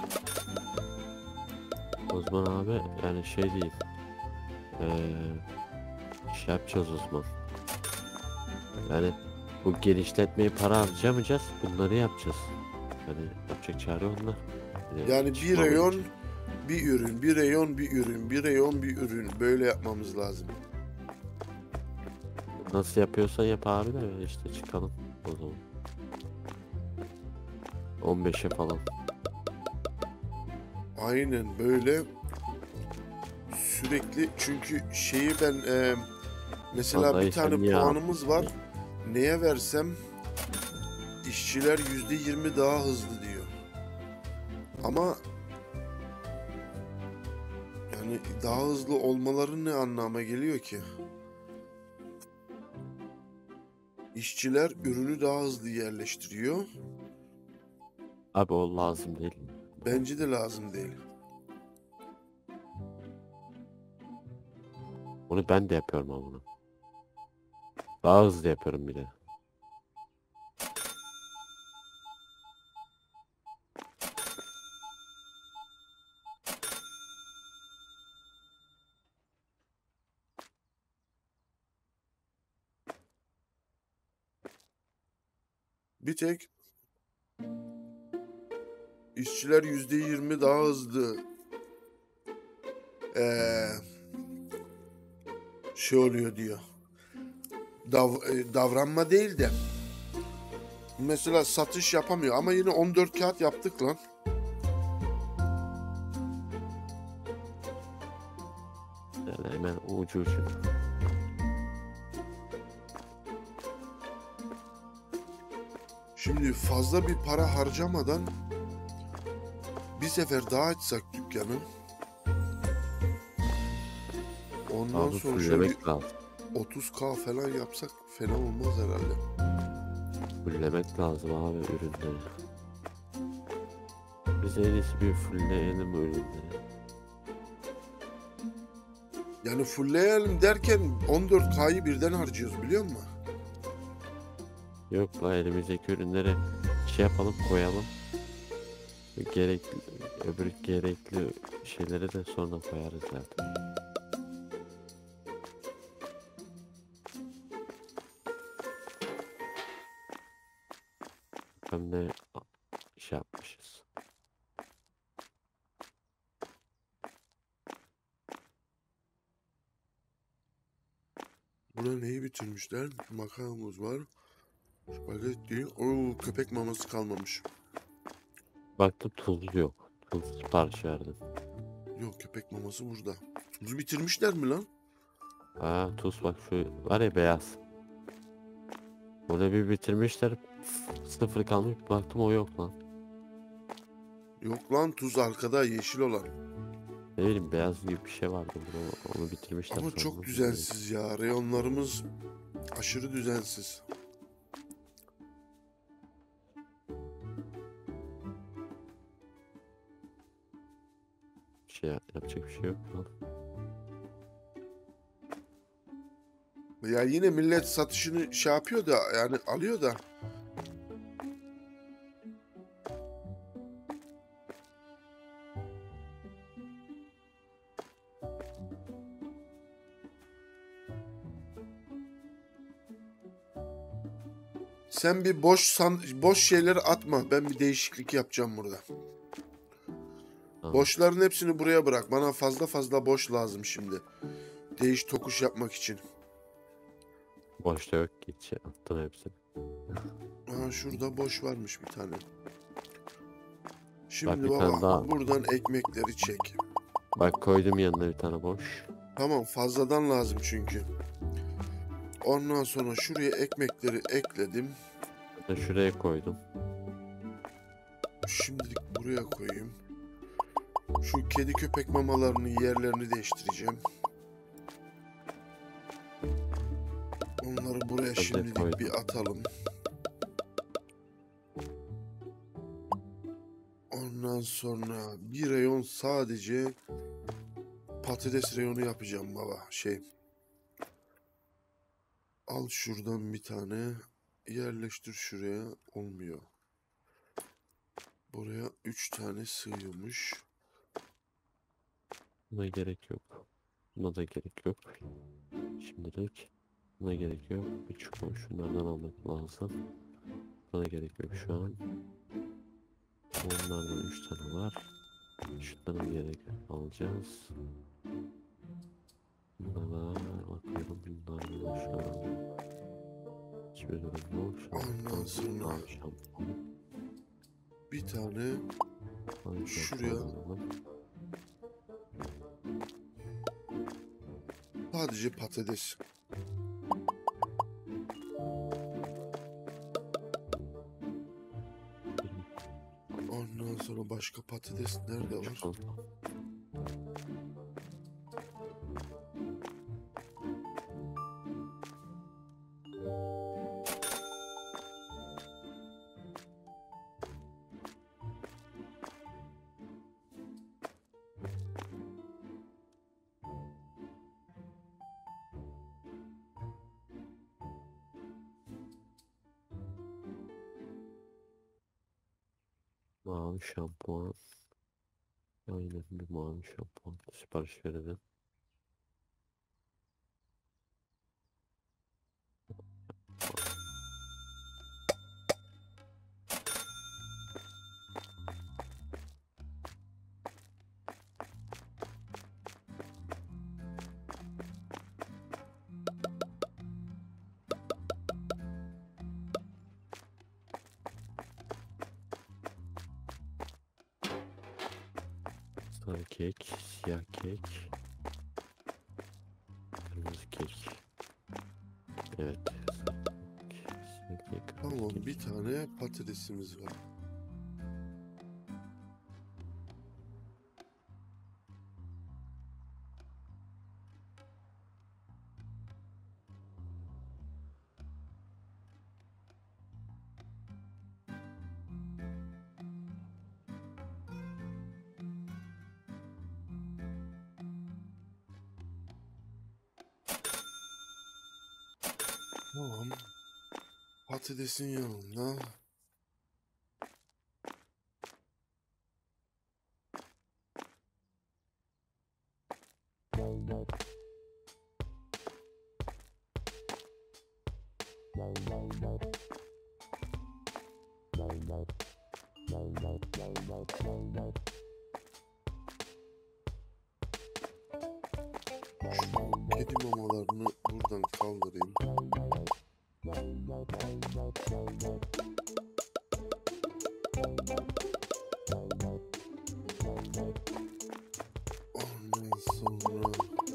O zaman abi yani şey değil. Ee, şey yapacağız o zaman. Yani bu genişletmeyi para harcamayacağız. Bunları yapacağız. Yani yapacak çare onlar. Yani bir çıkmamak reyon için. bir ürün, bir reyon bir ürün, bir reyon bir ürün, böyle yapmamız lazım. Nasıl yapıyorsan yap abi de işte çıkalım o zaman. on beşe falan. Aynen böyle sürekli, çünkü şeyi ben e, mesela Vallahi bir tane sen ya. puanımız var. Neye versem işçiler yüzde yirmi daha hızlı diyor. Ama yani daha hızlı olmaları ne anlama geliyor ki? İşçiler ürünü daha hızlı yerleştiriyor. Abi o lazım değil. Bence de lazım değil. Onu ben de yapıyorum ama bunu. Daha hızlı yapıyorum bir de. Bir tek işçiler yüzde yirmi daha hızlı ee, şey oluyor diyor. Dav, e, davranma değil de mesela satış yapamıyor ama yine on dört kağıt yaptık lan. Yani hemen ucu ucu. Şimdi fazla bir para harcamadan bir sefer daha açsak dükkanı. Ondan Abi sonra şöyle bir fullemek lazım. otuz bin falan yapsak fena olmaz herhalde. Fullemek lazım abi ürünleri. Biz en iyisi bir fullleyelim ürünleri. Yani fullleyelim derken on dört K'yı birden harcıyoruz biliyor musun? Yok la, elimizdeki ürünleri şey yapalım, koyalım. Gerekli, öbür gerekli şeyleri de sonra koyarız zaten. Hem de şey yapmışız. Buna neyi bitirmişler? Makarnamız var. Spagetti. Oo, köpek maması kalmamış. Baktım tuz yok. Tuz sipariş verdim. Yok, köpek maması burada. Tuzu bitirmişler mi lan? Aa, tuz bak, şu var ya, beyaz. Onu bir bitirmişler. Sıfır kalmış. Baktım o yok lan. Yok lan, tuz arkada yeşil olan. Ne bileyim, beyaz gibi bir şey vardı burada. Onu bitirmişler Ama sonra. çok düzensiz ya. Reyonlarımız aşırı düzensiz. Şey yapacak bir şey yok lan. Ya yine millet satışını şey yapıyor da, yani alıyor da. Sen bir boş san boş şeyleri atma. Ben bir değişiklik yapacağım burada. Tamam. Boşların hepsini buraya bırak. Bana fazla fazla boş lazım şimdi. Değiş tokuş yapmak için. Boşta yok ki. Şey, attım hepsini. Aa, şurada boş varmış bir tane. Şimdi Bak, bir baba tane daha. buradan ekmekleri çek. Bak, koydum yanına bir tane boş. Tamam, fazladan lazım çünkü. Ondan sonra şuraya ekmekleri ekledim. Ben şuraya koydum. Şimdilik buraya koyayım. Şu kedi köpek mamalarının yerlerini değiştireceğim. Onları buraya Hadi şimdilik koydum. bir atalım. Ondan sonra bir reyon sadece patates reyonu yapacağım baba. Şey. Al şuradan bir tane. Yerleştir şuraya. Olmuyor. Buraya üç tane sığıyormuş. Buna gerek yok. Buna da gerek yok. Şimdilik. Buna gerek yok. Üç şunlardan almak lazım. Buna gerek yok şu an. Onlardan üç tane var. Şundan gerek yok. Alacağız. Bunlar bakıyorum. Bunlar da şu an. Hiçbir durum yok. Ondan sonra bir tane şuraya sadece patates. Ondan sonra başka patates nerede var? Mavi şampuan. Aynen, bir mavi şampuan sipariş verelim. Sarı kek, siyah kek, kırmızı kek. Evet. Sarı kek, siyah kek, kırmızı Tamam, kek. bir tane patatesimiz var. Tamam. Patatesin yanında. Şu kedi mamalarını buradan kaldırayım. Ondan sonra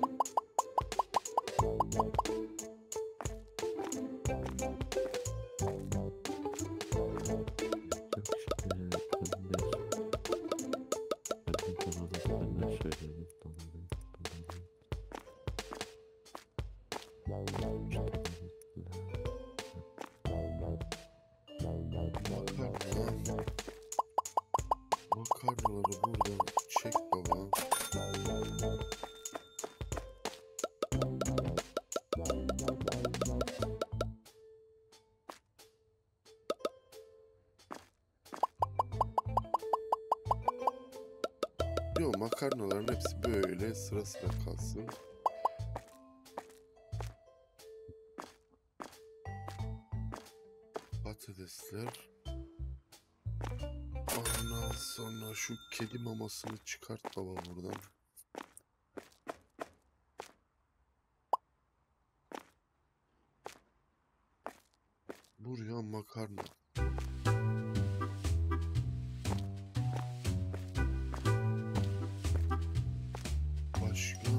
makarna. Makarnaları buradan çek baba. Yo, makarnaların hepsi böyle sıra sıra kalsın. Patatesler. Ondan sonra şu kedi mamasını çıkart baba buradan. Buraya makarna. Başka?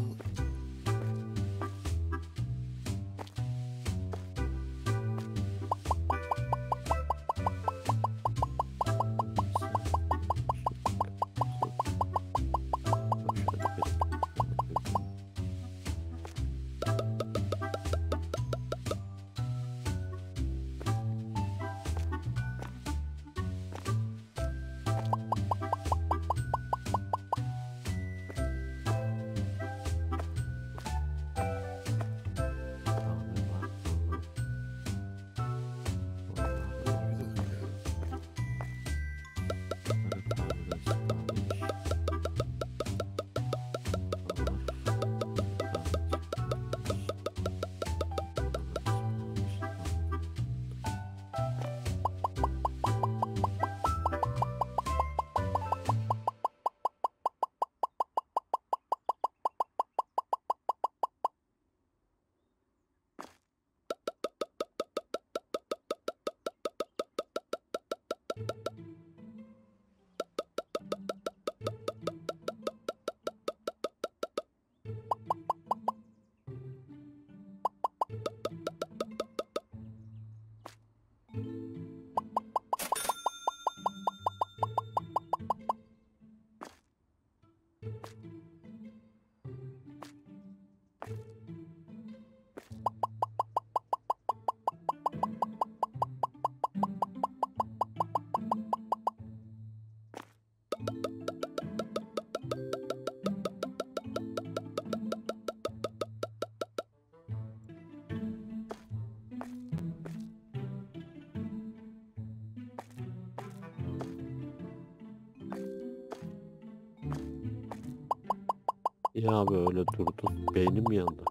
Ya abi öyle durdum. Beynim yandı.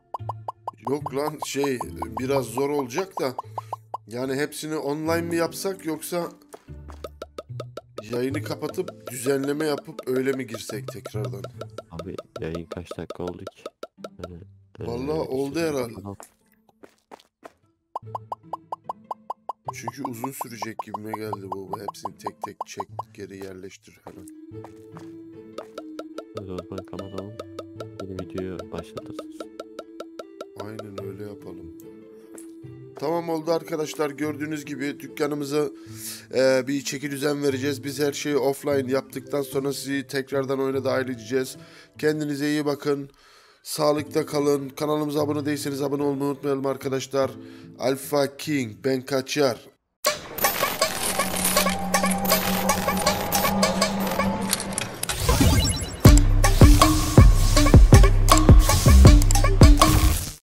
Yok lan, şey biraz zor olacak da. Yani hepsini online mi yapsak yoksa yayını kapatıp düzenleme yapıp öyle mi girsek tekrardan? Abi yayın kaç dakika oldu ki? Yani, Vallahi eee, oldu işte herhalde. bakalım. Çünkü uzun sürecek gibime geldi bu. Hepsini tek tek çek, geri yerleştir falan. O zaman kapatalım. Yeni videoyu başlatırsınız. Aynen öyle yapalım. Tamam oldu arkadaşlar, gördüğünüz gibi dükkanımıza e, bir çeki düzen vereceğiz. Biz her şeyi offline yaptıktan sonra sizi tekrardan oyuna dahil edeceğiz. Kendinize iyi bakın. Sağlıkta kalın. Kanalımıza abone değilseniz abone olmayı unutmayalım arkadaşlar. Alpha King, ben kaçar.